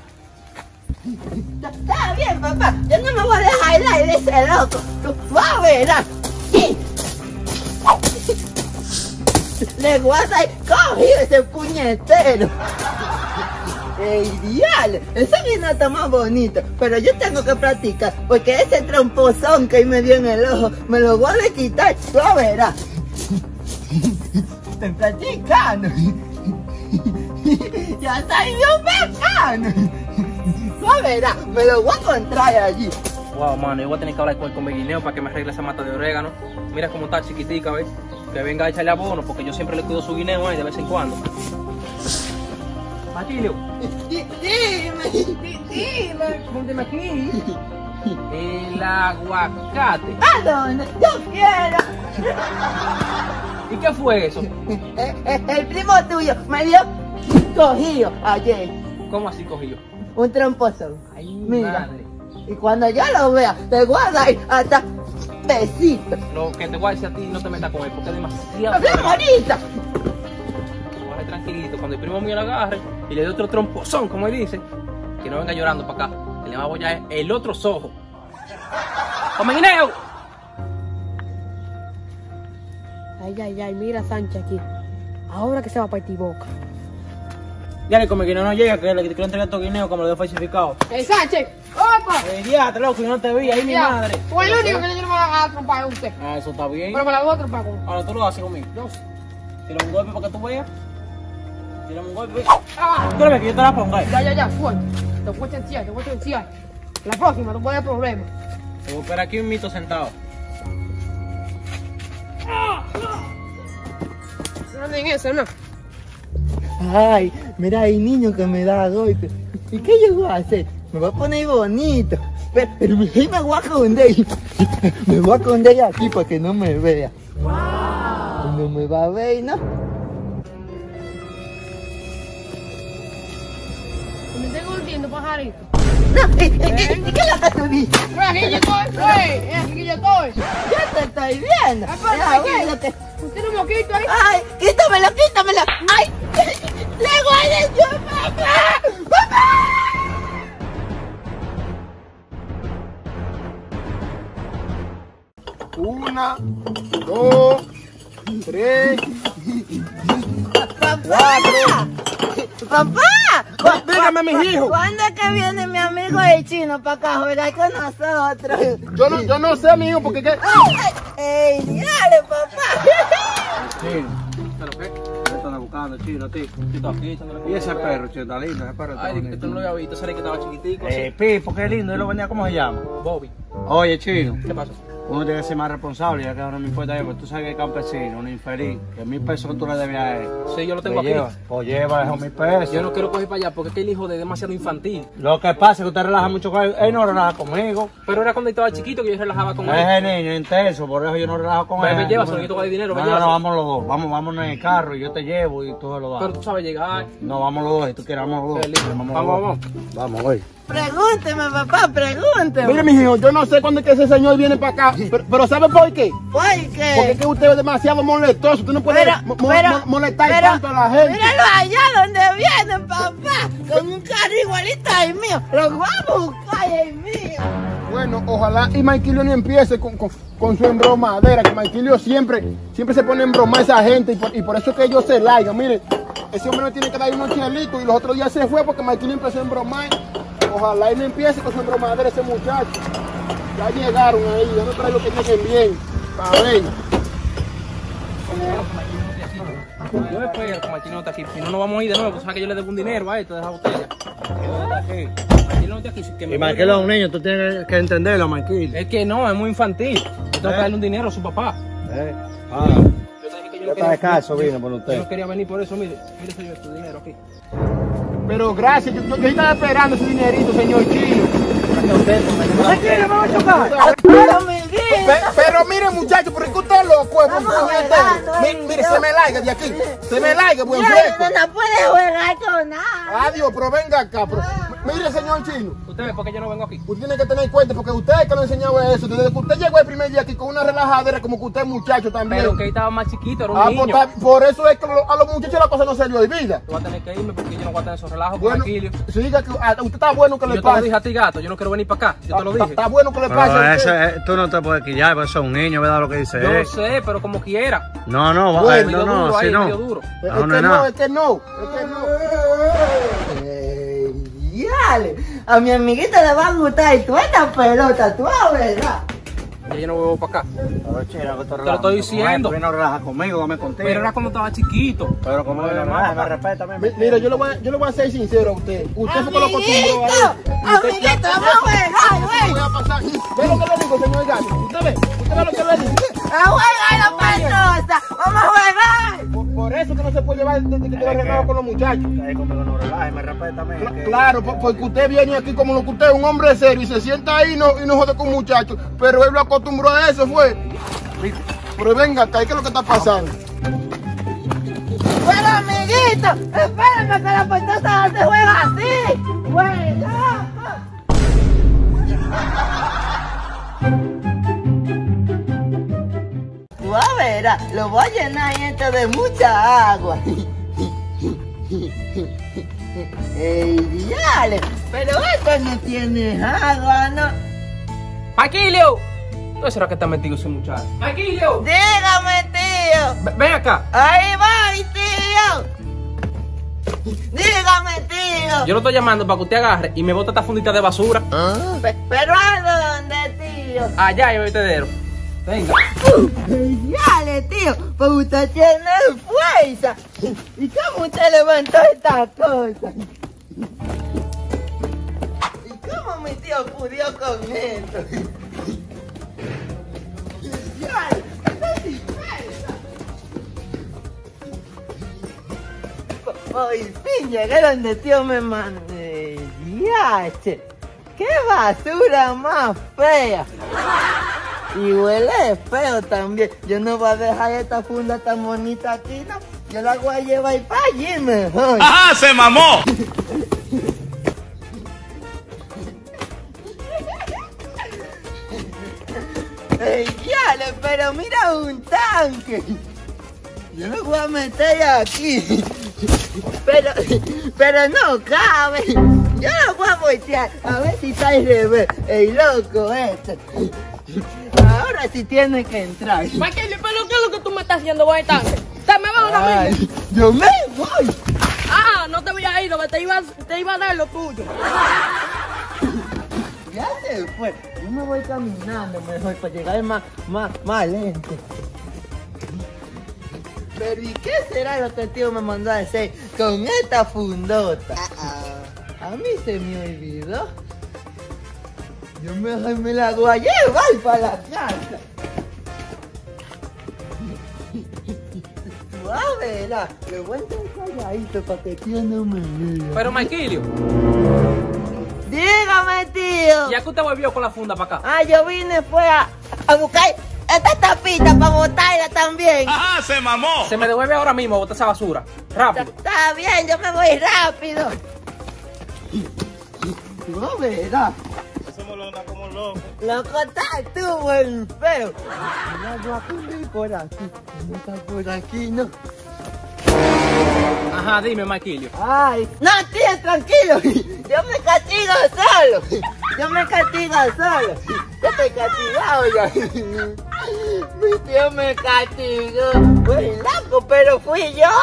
Está bien, papá. Yo no me voy a dejar el aire ese loco. Tú vas a ver. Le voy a dar cogido ese puñetero. ¡Ey, diablo! Esa viene está más bonito. Pero yo tengo que practicar. Porque ese tromposón que ahí me dio en el ojo, me lo voy a quitar. Tú verás. Estoy practicando. Ya soy un bacano. Tú verás, me lo voy a encontrar allí. Wow, mano, yo voy a tener que hablar con mi guineo para que me arregle esa mata de orégano. Mira cómo está chiquitica, ¿ves? Que venga a echarle abono, porque yo siempre le cuido su guineo ahí de vez en cuando. Marquillo. Dime. Pónteme aquí. El aguacate. ¿A dónde? Yo quiero. ¿Y qué fue eso? El primo tuyo me dio cogido ayer. ¿Cómo así cogí yo? Un tromposón. Ay, mira. Madre. Y cuando yo lo vea, te voy a dar hasta besitos. Lo que te voy a decir a ti, no te metas con él, porque es demasiado. ¡Hablemos ahorita! Baje tranquilito, cuando el primo mío lo agarre y le dé otro tromposón, como él dice, que no venga llorando para acá, que le va a bollar el otro ojo. ¡Come guineo! Ay, mira Sánchez aquí. Ahora que se va a partir boca. Ya le come guineo no llega, que le entregué estos guineos como lo dio falsificado. Sánchez! ¡Opa! Ya, te loco, yo no te vi, ahí mi madre. Fue el único que le dieron a trompar a usted. Ah, eso está bien. Pero me la voy a trompar con. Ahora tú lo haces conmigo. No sé. Tírame un golpe para que tú veas. Tírame un golpe. Ah. Espérame que yo te la pongo ahí. Ya, fuerte. Te voy a chancear. La próxima no puede haber problema. Te voy a esperar aquí un mito sentado. No den eso, no. Ay, mira, hay niño que me da golpe. ¿Y qué yo voy a hacer? Me voy a poner bonito. Pero ahí me voy a esconder. Me voy a esconder aquí para que no me vea. No me va a ver, ¿no? Me estoy contiendo, pajarito. No, ¿y qué es lo que tú dices? Aquí yo estoy. Ya te estoy viendo. Abuélate. Usted no me quito ahí. Ay, quítamelo. Ay, le guardé yo, papá. Una, dos, tres, Papá. Dígame, mis hijos. ¿Cuándo es que viene mi amigo el chino para acá a jugar con nosotros? Yo no sé, mi hijo, porque Ay, ¡Ey, dale, papá! Chino, ¿Pero qué? ¿qué estás buscando, Chino, tío? Chito aquí, echándole Y ese perro, Chino, está lindo, ese perro está Ay, que bonito. tú no lo habías visto, sabes que estaba chiquitico. Pipo, qué lindo, él lo vendía, ¿cómo se llama? Bobby. Oye, Chino, ¿Qué pasa? uno tiene que ser más responsable, ya que ahora no me importa eso, porque tú sabes que el campesino, un infeliz, que 1000 pesos que tú le debías a él. Sí, yo lo tengo Pues aquí. lleva esos 1000 pesos. Yo no quiero coger para allá porque es que el hijo de demasiado infantil. Lo que pasa es que usted relaja mucho con él, él no relaja conmigo. Pero era cuando estaba chiquito que yo relajaba con él. Ese niño intenso, por eso yo no relajo con él. Me llevas, solo que tú de dinero, me No, llevas. no, vamos los dos, vamos en el carro y yo te llevo y tú se lo das. Pero tú sabes llegar. No, vamos los dos, si tú quieres, vamos los dos. Listo. Vamos, Vamos. Vamos, güey. Pregúnteme, papá, pregúnteme. Mire, mi hijo, yo no sé cuándo es que ese señor viene para acá, pero ¿sabe por qué? ¿Por Porque qué? es que usted es demasiado molestoso, usted no puede molestar tanto a la gente. Míralo allá donde viene, papá, con un carro igualito al mío. Lo voy a buscar, es mío. Bueno, ojalá y Maikilio no empiece con su embromadera, que Maikilio siempre se pone a embromar a esa gente y por eso es que ellos se largan. Mire, ese hombre no tiene que dar unos chelitos y los otros días se fue porque Maikilio empezó a embromar. Ojalá y no empiece con su embromadera ese muchacho. Ya llegaron ahí, ya no traen lo que lleguen bien. A ver. Yo espero que Martín no está aquí. Si no, nos vamos a ir de nuevo. Tú sabes que yo le debo un dinero a esto de esa botella. Martín no está aquí. Que me Y Marquilo es un niño, tú tienes que entenderlo, Marquilo. Es que no, es muy infantil. Yo tengo que darle un dinero a su papá. Ah, Yo te dije que yo ya no está de quería, caso, vino por yo usted. no quería venir por eso. Mire señor, tu dinero aquí. Pero gracias, yo estaba esperando ese dinerito, señor Chino. Pero mire, muchacho, porque usted es loco, mire, se me larga de aquí. Se me larga, buen fresco. No puede jugar con nada. Adiós, pero venga acá. Mire, señor Chino, Usted ve por qué yo no vengo aquí. usted tiene que tener en cuenta, porque usted es que lo enseñaba eso. Desde que usted llegó el primer día aquí con una relajadera, como que usted es muchacho también. Pero que él estaba más chiquito, era un Pues niño. por eso es que a los muchachos la cosa no se le olvida. Tú vas a tener que irme porque yo no voy a tener esos relajos con Bueno, Marquilio. si diga que usted está bueno que le Yo te lo pase. dije a ti, gato. Yo no quiero venir para acá. Yo te lo dije. Está bueno que le pase. a Pero usted. ese, tú no te puedes quillar, porque eso es un niño, ¿verdad? Lo que dice Yo él. lo sé, pero como quiera. No, no, Bueno, medio no, duro si ahí, no. medio duro. Es No, no que es no, nada. es que no. Dale, a mi amiguita le va a gustar y tú esta pelota, tú a verdad. Ya yo no vuelvo para acá. Pero, Chino, que tú Te lo estoy diciendo. Tú no relajas conmigo, dame contigo. Pero era cuando estaba chiquito. Pero como no relajas, me respeta a mí. Mira, yo le voy a ser sincero a usted. Usted fue que lo acostumbró a eso. Amiguito, vamos a jugar, güey. ¿Qué va a pasar? ¿Ve lo que le digo, señor Gato? ¿Usted ve lo que le digo? A jugar la pelota, vamos a jugar. Por eso que no se puede llevar desde que tú lo relajado con los muchachos. Ahí conmigo no relajes, me respeta a mí. Claro, porque usted viene aquí como lo que usted es, un hombre serio, y se sienta ahí y no jode con muchachos. Pero él lo acostumbró a eso, fue. Pero venga acá, ¿qué es lo que está pasando? Bueno, amiguito, espérenme que la pelota no se juega así. Juega. Tú a ver, lo voy a llenar esto de mucha agua. ¡Ey, dale! Pero esto no tiene agua, ¿no? ¡Marquilio! ¿Dónde será que está metido ese muchacho? ¡Marquilio! Dígame, tío. Ven acá. Ahí voy, tío. Dígame, tío. Yo lo estoy llamando para que usted agarre y me bote esta fundita de basura. Pero ¿a dónde, tío? Allá en el vertedero. Venga. Dale, tío, pues usted tiene fuerza. ¿Y cómo usted levantó esta cosa? ¿Y cómo mi tío pudió con esto? Dale, estoy sin fuerza. Por fin llegué donde tío me mandó. ¡Yache! ¡Qué basura más fea! Y huele feo también. Yo no voy a dejar esta funda tan bonita aquí, ¿no? Yo la voy a llevar para allí mejor. ¡Ajá! ¡Se mamó! ¡Ey, yale! Pero mira un tanque. Yo lo voy a meter aquí. Pero no cabe. Yo lo voy a voltear. A ver si está al revés. El loco este. Ahora sí tiene que entrar. Marquilio, pero ¿qué es lo que tú me estás haciendo con el tanque? ¿Te me vas ahora mismo? Yo me voy. Ah, no te voy a ir, te iba a dar lo tuyo. Ya se fue. Yo me voy caminando mejor para llegar más lento. Pero ¿y qué será lo que el tío me mandó a hacer con esta fundota? A mí se me olvidó. Yo mejor me la voy a llevar para la casa. A ver, le voy a entrar calladito para que el tío no me vea. Pero Maikilio, Dígame, tío. ¿ya que usted volvió con la funda para acá? Ah, yo vine fue a buscar esta tapita para botarla también. ¡Ajá, se mamó! Se me devuelve ahora mismo a botar esa basura. Rápido. Está bien, yo me voy rápido. No verás. Somos locos como locos. Loco, estás tú, buen feo. Ya voy a cubrir por aquí. No está por aquí, ¿no? Ajá, dime, Maikilio. Ay, no, tío, tranquilo. Yo me castigo solo. Yo me castigo solo. Yo estoy castigado ya. Mi tío me castigó. Fue loco, pero fui yo.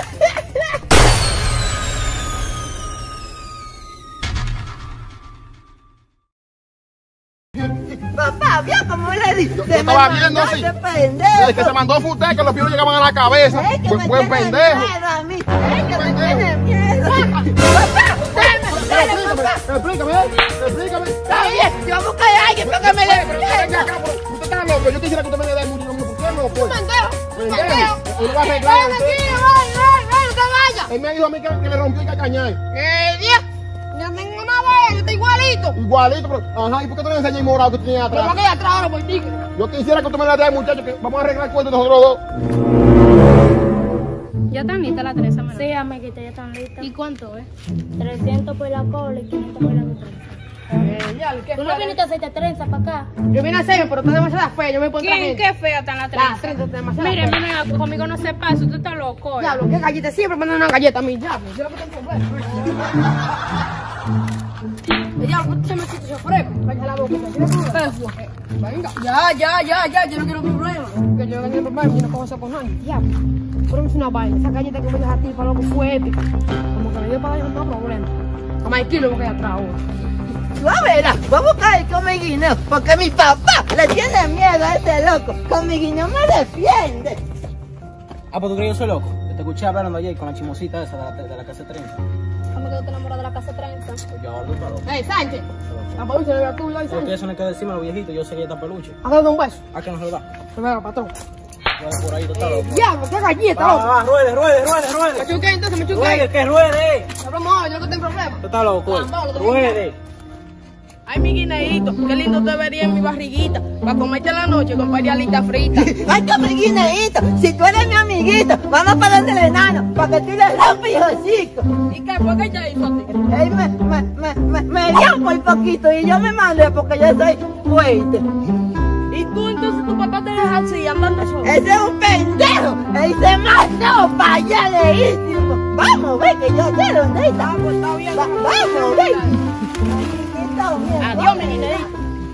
Papá, ¿vio cómo le dije? Yo estaba viendo así. Desde que se mandó a futar, que los pies llegaban a la cabeza. Es que Pues me fue tiene pendejo. miedo a mí. Es que me tiene miedo. Papá, dale, papá. Explícame. Está bien, yo voy a buscar a alguien para que me le Venga acá, pero usted está loco. Yo quisiera que usted me le dé mucho. ¿Por qué no? Pues? Pendejo. Pendejo. Él va a arreglar. Ven, no te vayas. Él me dijo a mí que le rompió el cacañay. Dios. Yo tengo una vez, yo estoy igualito. Igualito, pero. Ajá, ¿y por qué tú no le enseñas el morado que tenía Pero atrás? que atrás ahora por ti. Yo quisiera que tú me la des, muchacho, que vamos a arreglar el cuento de nosotros dos. ¿Ya están listas las tres, Amara? Sí, amiguita, ya están listas. ¿Y cuánto es? 300 por la cola y 500 por la mitad. ¿Tú no viniste a hacerte trenza para acá? Yo vine a hacerme, pero está demasiado fea. Yo me pongo ¿Quién? ¿Qué fea están las tres? Las 30 está demasiado Mire, fea. mire, conmigo no se pasa, usted está loco. Diablo, qué galleta. Siempre me mandan una galleta a mí, diablo. Yo lo que tengo es diablo, ¿cuánto se me quita ese fresco? Vaya la boca, ¿tiene problema? Venga. Ya, yo no quiero problemas. Que yo no quiero problemas, yo no puedo hacer con nadie. Diablo. Pero me hizo una vaina. Esa galleta que me deja a ti para loco fue épica. Como que me dio para allá, no problema. A Maikilio porque atrás ahora. Tú a ver, voy a buscar el comiguineo, porque mi papá le tiene miedo a ese loco. Comiguineo me defiende. Ah, pues tú crees que yo soy loco. Yo te escuché hablando ayer con la chimosita esa de la casa 30. ¿Cómo que tú te enamoras de la casa 30? Pues yo ahora estoy loco. ¡Ey, Sánchez! La peluche le veo a tú, yo y Porque Sánchez. eso no hay que decirme a los viejitos, yo sé que ella está peluche. ¿Has dado un beso? ¿A qué no se lo da? Primero, patrón. Yo por ahí, tú estás loco. Diablo, qué galleta, loco. Va, ruede. Me chuqué, entonces me Ruede, chuqué. que ruede. Hablamos ahora, yo no tengo problema. Tú estás loco. Ah, no, lo tengo Ruede. Ay, mi guineíto, qué lindo te vería en mi barriguita. Para comerte en la noche con parialita frita. Ay, comiguineito, si tú eres mi amiguito, vamos para donde el enano, para que tú le rompas el hocico. ¿Y qué? ¿Por qué ya hizo a ti? Él me dio por poquito y yo me mandé porque yo soy fuerte. ¿Y tú entonces tu papá te deja así, andando solo? Ese es un pendejo. Él se mató para allá leísimo. Vamos, ve que yo sé dónde está. Está bien. Vamos, ve. Adiós, mi guineíto.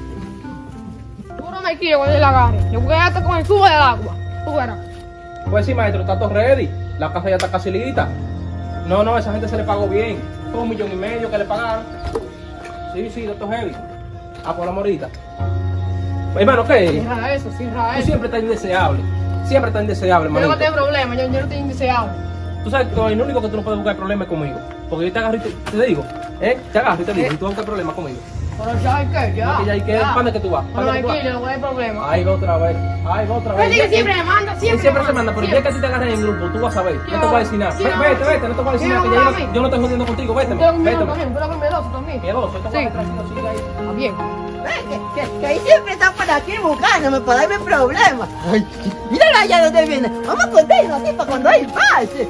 Tú no me quieres cuando yo la agarre. Yo voy a quedarte con el tubo del agua. Tú verás. Pues sí, maestro, está todo ready. La casa ya está casi lista. No, esa gente se le pagó bien. Fue 1,5 millones que le pagaron. Sí, está todo heavy. Ah, por la morita. Hermano, ¿qué? Cierra eso, cierra Tú eso. siempre estás indeseable. Siempre estás indeseable, Yo no hermano. tengo problema, yo no estoy indeseable. Tú sabes que el único que tú no puedes buscar problemas es conmigo. Porque yo te agarro y te digo, te agarro y te digo, y tú vas a buscar problemas conmigo. Pero ya hay que, ya. Porque ya hay que, ¿para dónde que tú vas? Pero ¿Para dónde que tú aquí vas? no hay problema. Ahí va otra vez. Él dice que siempre me manda, Él siempre. siempre se manda, pero ya que a ti te agarran en grupo, tú vas a ver. No te voy a decir nada. Vete, no te voy a decir nada, que ya yo no estoy jodiendo contigo, vete. Usted es un miedo también, usted es un miedoso también. Miedoso, esto Sí. va a tranquilo, sigue ahí. Está bien. Que ahí siempre está por aquí buscándome para darme problemas. Ay, mírala allá donde viene. Vamos a contarnos así para cuando él pase.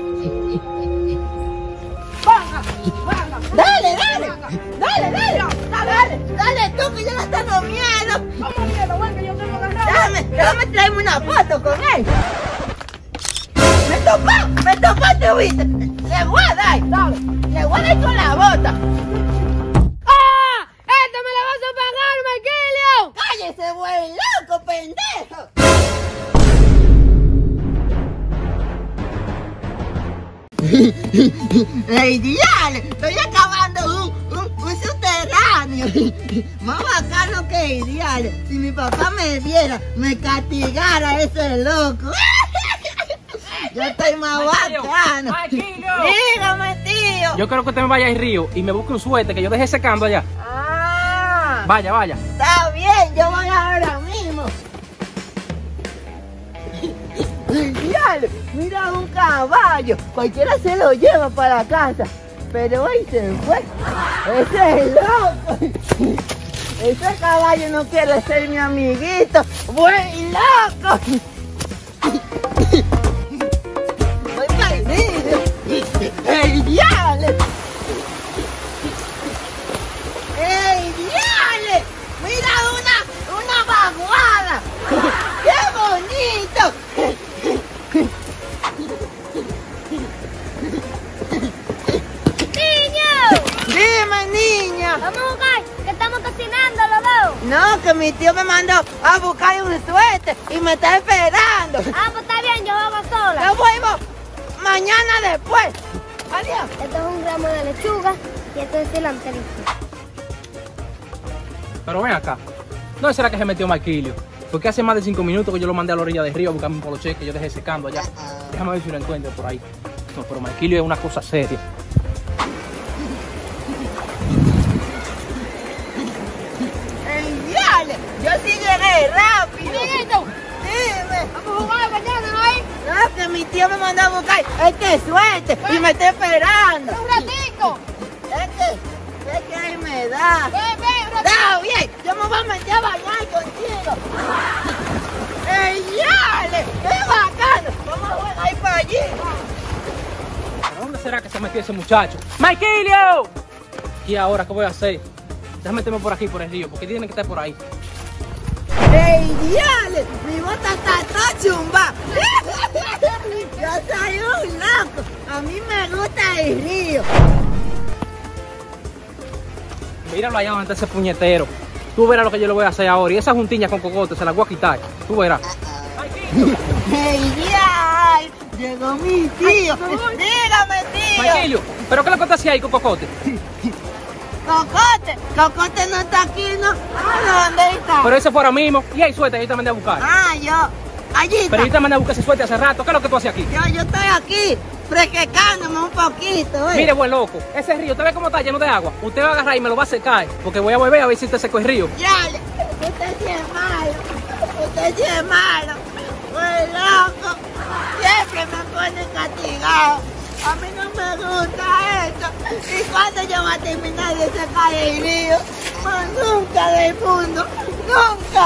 Dale, tú que yo no tengo miedo. ¿Cómo miedo, güey, que yo tengo agarrado? Déjame traerme una foto con él. Me tocó, te viste. Le voy a dar, le voy a dar con la bota. ¡Ah! ¡Este me la vas a pagar, Maikilio! ¡Cállese, buen loco, pendejo! ¡Ey, diale! Estoy acabando un subterráneo. niño. Más bacano que ideal. Si mi papá me viera, me castigara ese loco. Yo estoy más bacano. Maikilio. Dígame, tío. Yo quiero que usted me vaya al río y me busque un suéter que yo dejé secando allá. Ah, Vaya, vaya. está bien, yo voy ahora mismo. Ideal, mira un caballo. Cualquiera se lo lleva para casa. Pero hoy se fue. Ese es loco. Ese caballo no quiere ser mi amiguito. ¡Buen loco! ¡Voy perdido! ¡Ey, diale! ¡Ey, diale! ¡Mira una vaguada! ¡Qué bonito! Dime, niña. Vamos a jugar, que estamos cocinando los dos. No, que mi tío me mandó a buscar un suéter y me está esperando. Ah, pues está bien, yo hago sola. Nos vemos mañana después. Adiós. Esto es un gramo de lechuga y esto es cilantrito. Pero ven acá. ¿No será que se metió Maikilio? Porque hace más de 5 minutos que yo lo mandé a la orilla del río a buscarme un poloche que yo dejé secando allá. Déjame ver si lo encuentro por ahí. No, pero Maikilio es una cosa seria. Dale, yo sí llegué rápido. Amiguito, Dime. vamos a jugar mañana, ¿no hay? No, que mi tío me mandó a buscar este suéter y me está esperando. Un ratico. Es que ahí me da. Ven, un ratito. Está bien, yo me voy a meter a bañar contigo. ¡Ey, dale! ¡Qué bacano! Vamos a jugar ahí para allí. ¿A dónde será que se metió ese muchacho? ¡Maikilio! ¿Y ahora qué voy a hacer? Déjame meterme por aquí, por el río, porque tiene que estar por ahí. ¡Ey, diale! Mi bota está toda chumba. Yo soy un loco. A mí me gusta el río. Míralo allá ante ese puñetero. Tú verás lo que yo le voy a hacer ahora. Y esa juntiña con cocote se la voy a quitar. Tú verás. ¡Ey, diale! Llegó mi tío. Dígame, tío. Maikilio, ¿pero qué le contaste ahí con cocote? Cocote no está aquí, ¿no? ¿A dónde está? Pero ese fue ahora mismo. Y hay suerte, yo te mandé a buscar. Ah, allí está. Pero yo te mandé a buscar ese suerte hace rato. ¿Qué es lo que tú haces aquí? Yo estoy aquí, fresquecándome un poquito, ¿eh? Mire, buen loco, ese río, ¿usted ve cómo está lleno de agua? Usted va a agarrar y me lo va a secar, porque voy a volver a ver si usted secó el río. Dale, usted sí es malo, usted sí es malo, muy loco, siempre me pone castigado, a mí no me gusta esto, y cuando yo voy a terminar de secar el río, más nunca del mundo, nunca.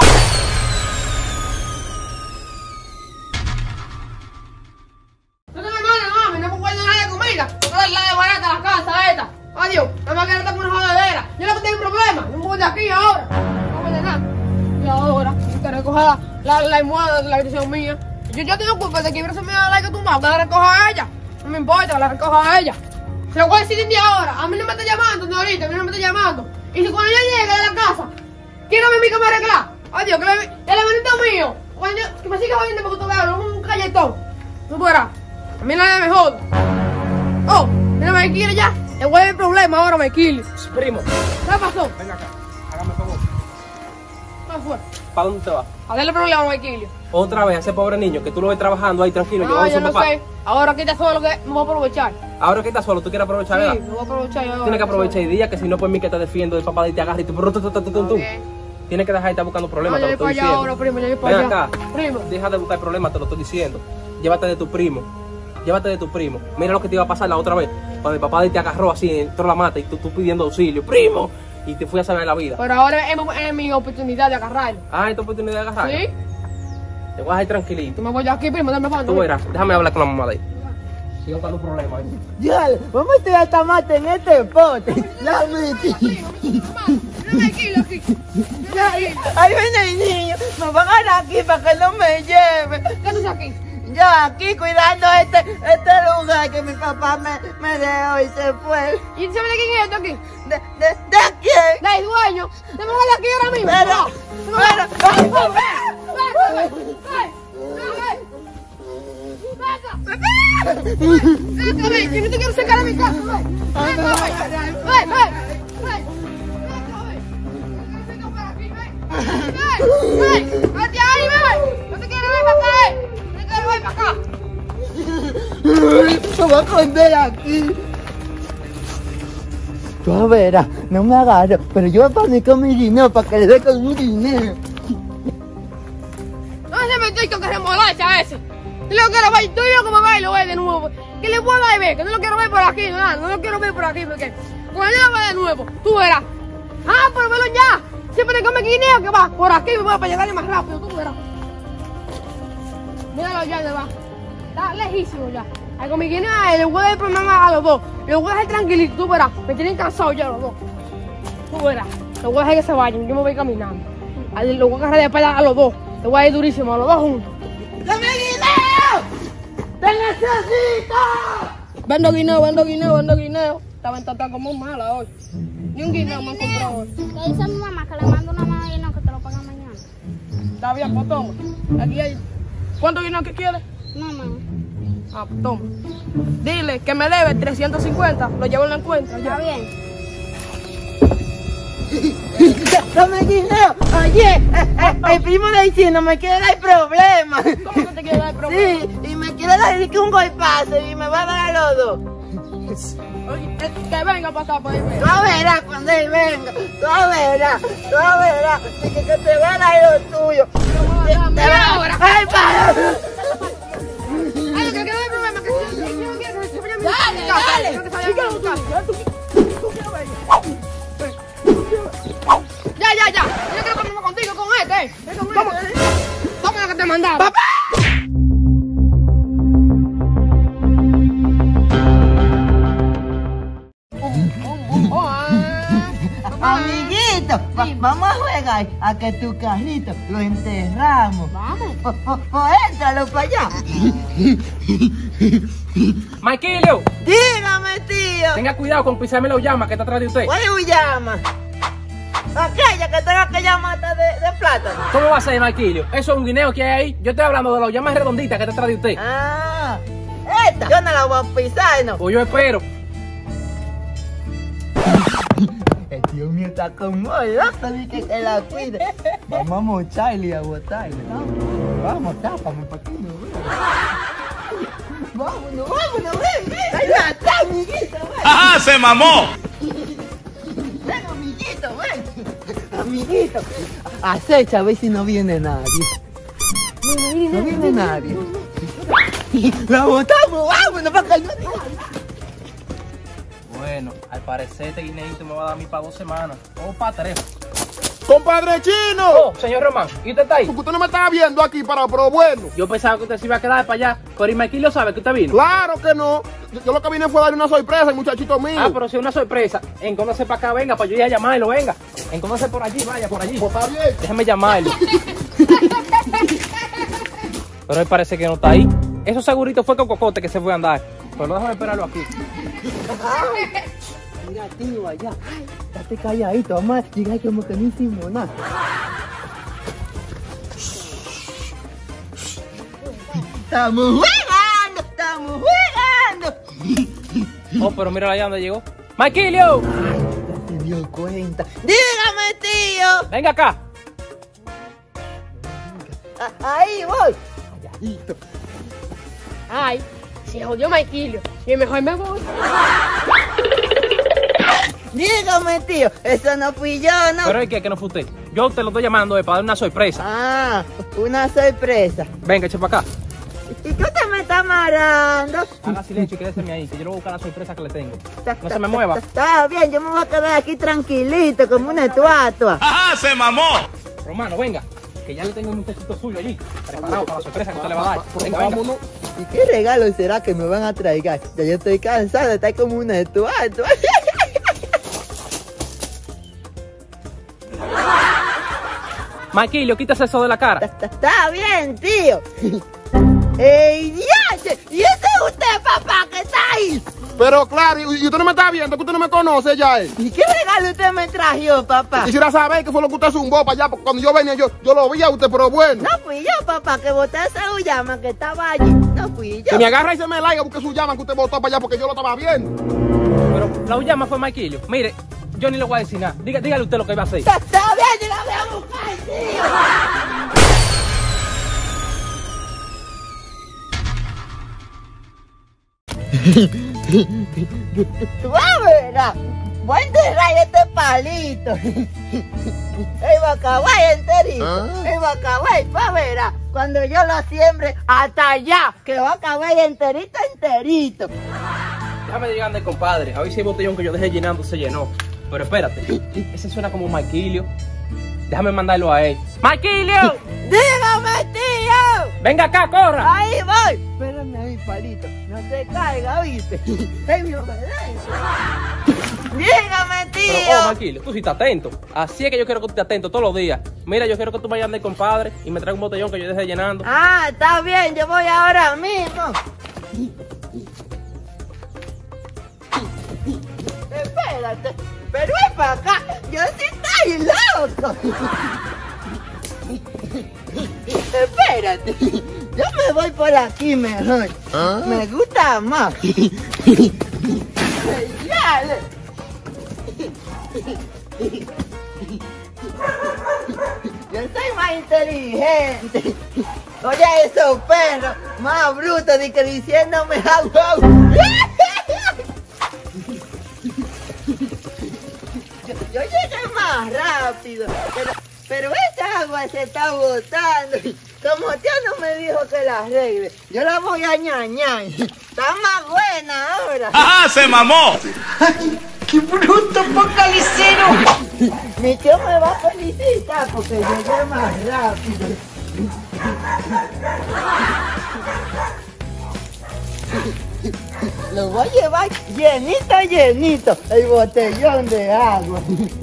No me guardo nada de comida. No es la de barata la casa esta. Adiós. Nada más que no tengo una jodedera. Yo lo que tengo un problema. No me voy de aquí ahora. No voy de nada. Y ahora, que recoja la almohada de la habitación mía. Yo tengo culpa de que hubiera sido la que tumbado. Que la recoja a ella. No me importa, que la recoja a ella. Se lo voy a decir de ahora. A mí no me está llamando, señorita. A mí no me está llamando. Y si cuando yo llegue a la casa, ¿quién no me que me arreglar? Adiós, que el hermanito mío. Cuando que me siga oyendo porque tú veas un galletón. Tú verás. A mí nadie me joda. Oh, mira, Maikilio ya. Le voy a dar el problema ahora, Maikilio. Primo, ¿Qué pasó? ven acá, hágame favor. ¿Qué fue? ¿Para dónde te vas? A darle problema a Maikilio. Otra vez a ese pobre niño que tú lo ves trabajando ahí tranquilo, No, llevando yo a su no papá. sé. Ahora que está solo, que me voy a aprovechar. Ahora que estás solo, tú quieres aprovechar, Sí, ¿verdad? me voy a aprovechar yo ahora. Tienes que aprovechar el día, que si no, pues mí que te defiendo, el papá de te agarra y tú. Bien. Tienes que dejar de estar buscando problemas, No, te yo lo voy estoy para allá diciendo. ahora, primo, yo voy para Ven allá. acá, Primo. deja de buscar problemas, te lo estoy diciendo. Llévate de tu primo. Llévate de tu primo. Mira lo que te iba a pasar la otra vez. Cuando el papá de te agarró así, entró la mata y tú pidiendo auxilio. ¡Primo! Y te fui a salvar la vida. Pero ahora es mi oportunidad de agarrarlo. Ah, esta oportunidad de agarrar. ¿Sí? Te voy a dejar tranquilito. Tú me voy de aquí, primo, dame fondo. Tú verás. Déjame hablar con la mamá de ahí. Sigue buscando problemas ahí. Dale, vamos a tirar tomate en este pote. La metí. Mira, Maikilio aquí. Ahí viene el niño, me va a agarrar aquí para que no me lleve. ¿Qué tú haces aquí? Yo aquí cuidando este lugar que mi papá me dejó y se fue. ¿Y sabes de quién es esto aquí? ¿De quién? Del dueño. Te me voy de aquí ahora mismo. Ven, que no te quiero sacar a mi casa. Ven. voy a esconder aquí. Tú verás, no me agarro, pero yo voy a poner con mi dinero para que le dé con mi dinero. No se me que remolacha ese. Yo lo quiero ver, tú y yo como va y lo ve de nuevo. Que le puedo dar y ver, que no lo quiero ver por aquí, no lo quiero ver por aquí, porque cuando yo lo vea de nuevo, tú verás. Ah, pero velo ya. Siempre te come guineo que va por aquí, me voy para llegarle más rápido, tú verás. Míralo ya, ya va. Está lejísimo ya. Ahí con mi guineo, le voy a dar problema a los dos. Los voy a dejar tranquilitos, tú verás. Me tienen cansados ya los dos. Tú verás. Los voy a dejar que se vayan, yo me voy caminando. Los voy a agarrar de espalda a los dos. Te voy a ir durísimo, a los dos juntos. ¡Dame guineo! ¡Te necesito! Vendo guineo. Esta venta está como mala hoy. Ni un guineo me han comprado hoy. Le dice a mi mamá que le mando una mano de guineo que te lo pagan mañana. Está bien, pues toma. Aquí hay. ¿Cuánto guineo que quieres? No, mamá. Ah, pues toma. Dile que me debe 350, lo llevo en la encuentro. Está bien. ¡Dame guineo! Oye, el primo de Chino me quiere dar problemas. ¿Cómo que te quiere dar problema? Sí, y me quiere dar un golpazo y me va a dar a los dos. Oye, que venga para acá, para irme. Tú verás cuando él venga. Tú verás. Y que te va a dar lo tuyo. Mira ahora. ¡Ay, para! Ay, que no hay problema, que si yo no quiero que se vaya a mi Dale, casa. dale. Quiero que se vaya a mi casa. Ya. Yo quiero ponerme contigo con este. Toma lo que te mandaba. ¡Papá! Amiguito, vamos a jugar a que tu carrito lo enterramos. Vamos. Éntralo para allá. Maikilio, Dígame, tío. tenga cuidado con pisarme la llama que está atrás de usted. ¿Cuál llama? Aquella que tenga aquella mata de plátano. ¿Cómo va a ser, Maikilio? Eso es un guineo que hay ahí. Yo estoy hablando de las llamas redonditas que está atrás de usted. Ah, esta. Yo no la voy a pisar, ¿no? Pues yo espero. El tío mío está como loco, dice que la cuide. Vamos a mocharle y a botarle. Vamos, tápame para que no vea. Vámonos, ven. Ahí está, amiguito, ven. ¡Ajá, se mamó! Ven, amiguito, ven. Amiguito, acecha a ver si no viene nadie. No viene nadie. La botamos, vámonos para que no. Bueno, al parecer este guineito me va a dar a mí para 2 semanas. O para 3. ¡Compadre Chino! Oh, señor Román, ¿y usted está ahí? Porque usted no me estaba viendo aquí para pro bueno. Yo pensaba que usted se iba a quedar para allá. Pero el Maikilio sabe que usted vino. Claro que no. Yo lo que vine fue a darle una sorpresa al muchachito mío. Ah, pero si es una sorpresa, encóndase para acá, venga, para yo ir a llamarlo, venga. Encóndase por allí, vaya, por allí. Pues está bien. Déjame llamarlo. Pero él parece que no está ahí. Eso segurito fue con Cocote que se fue a andar. Pero déjame esperarlo aquí. Mira, tío, allá. Estate calladito, mamá. Diga como que no hicimos nada. Estamos jugando. Oh, pero mira allá donde llegó. ¡Maikilio! Ya se dio cuenta. Dígame, tío. Venga acá. Ahí voy. Calladito. Ay, se jodió Maikilio. Y mejor me voy. Dígame, tío. Eso no fui yo, ¿no? Pero es que no fue usted. Yo te lo estoy llamando para dar una sorpresa. Ah, una sorpresa. Venga, eche para acá. ¿Y qué usted me está amarrando? Haga silencio y quédese ahí, que yo le voy a buscar la sorpresa que le tengo. No se me mueva. Está bien, yo me voy a quedar aquí tranquilito, como una estatua. ¡Ajá, se mamó! Romano, venga, que ya le tengo un muchachito suyo allí, preparado para la sorpresa que usted le va a dar. Venga, venga. Vámonos. ¿Y qué regalo será que me van a traer? Ya yo estoy cansado de estar como una estatua. Maikilio, quítase eso de la cara. Está bien, tío. ¡Ey, diache! ¿Y ese es usted, papá, que está ahí? Pero claro, y usted no me está viendo, que usted no me conoce ya. ¿Y qué regalo usted me trajo, papá? Quisiera saber qué fue lo que usted zumbó para allá, porque cuando yo venía yo lo vi a usted, pero bueno. No fui yo, papá, que boté esa llama que estaba allí. No fui yo. Que me agarra y se me laiga porque su llama que usted botó para allá porque yo lo estaba viendo. Pero la llama fue Maikilio. Mire, yo ni le voy a decir nada. Dígale usted lo que iba a hacer. Está bien, yo la voy a buscar, tío. Tú vas a ver, voy a enterrar este palito. El bacaguay enterito. El bacaguay, va a ver, cuando yo lo siembre hasta allá, que va a caber enterito, enterito. Déjame llegar de compadre, a ver si el botellón que yo dejé llenando se llenó. Pero espérate, ese suena como Marquilio. Déjame mandarlo a él. ¡Marquilio! ¡Dígame, tío! ¡Venga acá, corra! ¡Ahí voy! Espérame ahí, palito. No te caiga, ¿viste? ¡Es mi obediencia! ¡Dígame, tío! Pero, Marquilio, tú sí estás atento. Así es que yo quiero que tú estés atento todos los días. Mira, yo quiero que tú vayas de compadre y me traigas un botellón que yo dejé llenando. Ah, está bien, yo voy ahora mismo. Espérate, pero es para acá. Yo sí estoy loco. Espérate, yo me voy por aquí mejor. Me gusta más. Dale. Yo soy más inteligente. Oye, esos perros más brutos de que diciéndome au. Yo llegué más rápido, pero esta agua se está botando. Como tío no me dijo que la arregle, yo la voy a ñañar. Está más buena ahora. ¡Ajá! ¡Se mamó! ¡Ay, qué bruto focalicero! Mi tío me va a felicitar porque llegué más rápido. Lo voy a llevar llenito, el botellón de agua.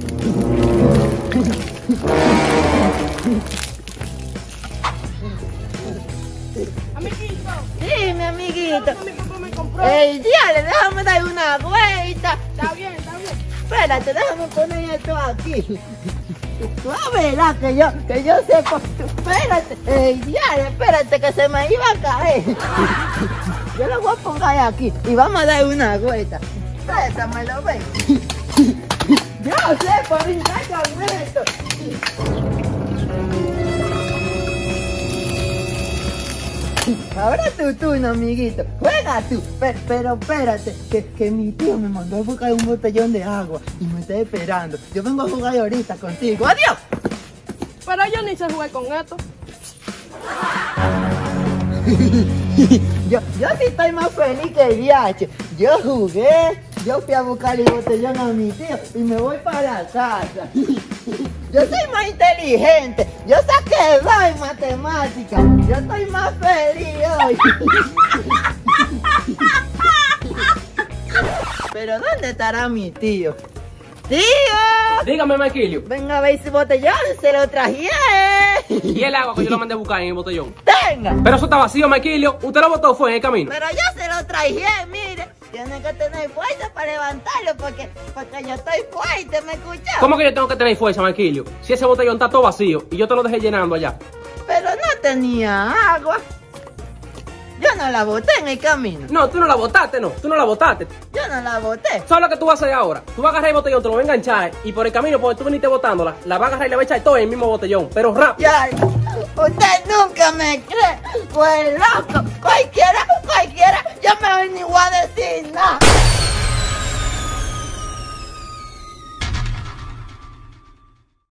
Amiguito. Dime, amiguito. Mi papá me compró. Ey, dale, déjame dar una vuelta. Está bien, está bien. Espérate, déjame poner esto aquí. Tú verás que yo sepa. Espérate, dale, espérate que se me iba a caer. Yo lo voy a poner aquí y vamos a dar una vuelta. Préstamelo, ven. Yo sé por brincar con esto. Ahora tu turno, amiguito. Juega tú. Pero espérate, que mi tío me mandó a buscar un botellón de agua y me está esperando. Yo vengo a jugar ahorita contigo. ¡Adiós! Pero yo ni sé jugar con esto. Yo sí estoy más feliz que el viaje. Yo jugué, yo fui a buscar el botellón a mi tío y me voy para la casa. Yo soy más inteligente, yo saqué 2 en matemáticas, yo estoy más feliz hoy. Pero ¿dónde estará mi tío? ¡Tío! Dígame, Marquilio. Venga a ver ese botellón, se lo traje. ¿Y el agua que yo lo mandé a buscar en el botellón? ¡Tenga! Pero eso está vacío, Marquilio. Usted lo botó fue en el camino. Pero yo se lo traje, mire. Tiene que tener fuerza para levantarlo porque yo estoy fuerte, ¿me escuchas? ¿Cómo que yo tengo que tener fuerza, Marquilio? Si ese botellón está todo vacío y yo te lo dejé llenando allá. Pero no tenía agua. Yo no la boté en el camino. No, tú no la botaste, no. Tú no la botaste. Yo no la boté. ¿Sabes lo que tú vas a hacer ahora? Tú vas a agarrar el botellón, te lo vas a enganchar y por el camino, porque tú viniste botándola, la vas a agarrar y le vas a echar todo en el mismo botellón, pero rápido. Ya, usted nunca me cree. Pues loco, cualquiera, yo me voy ni voy a decir nada.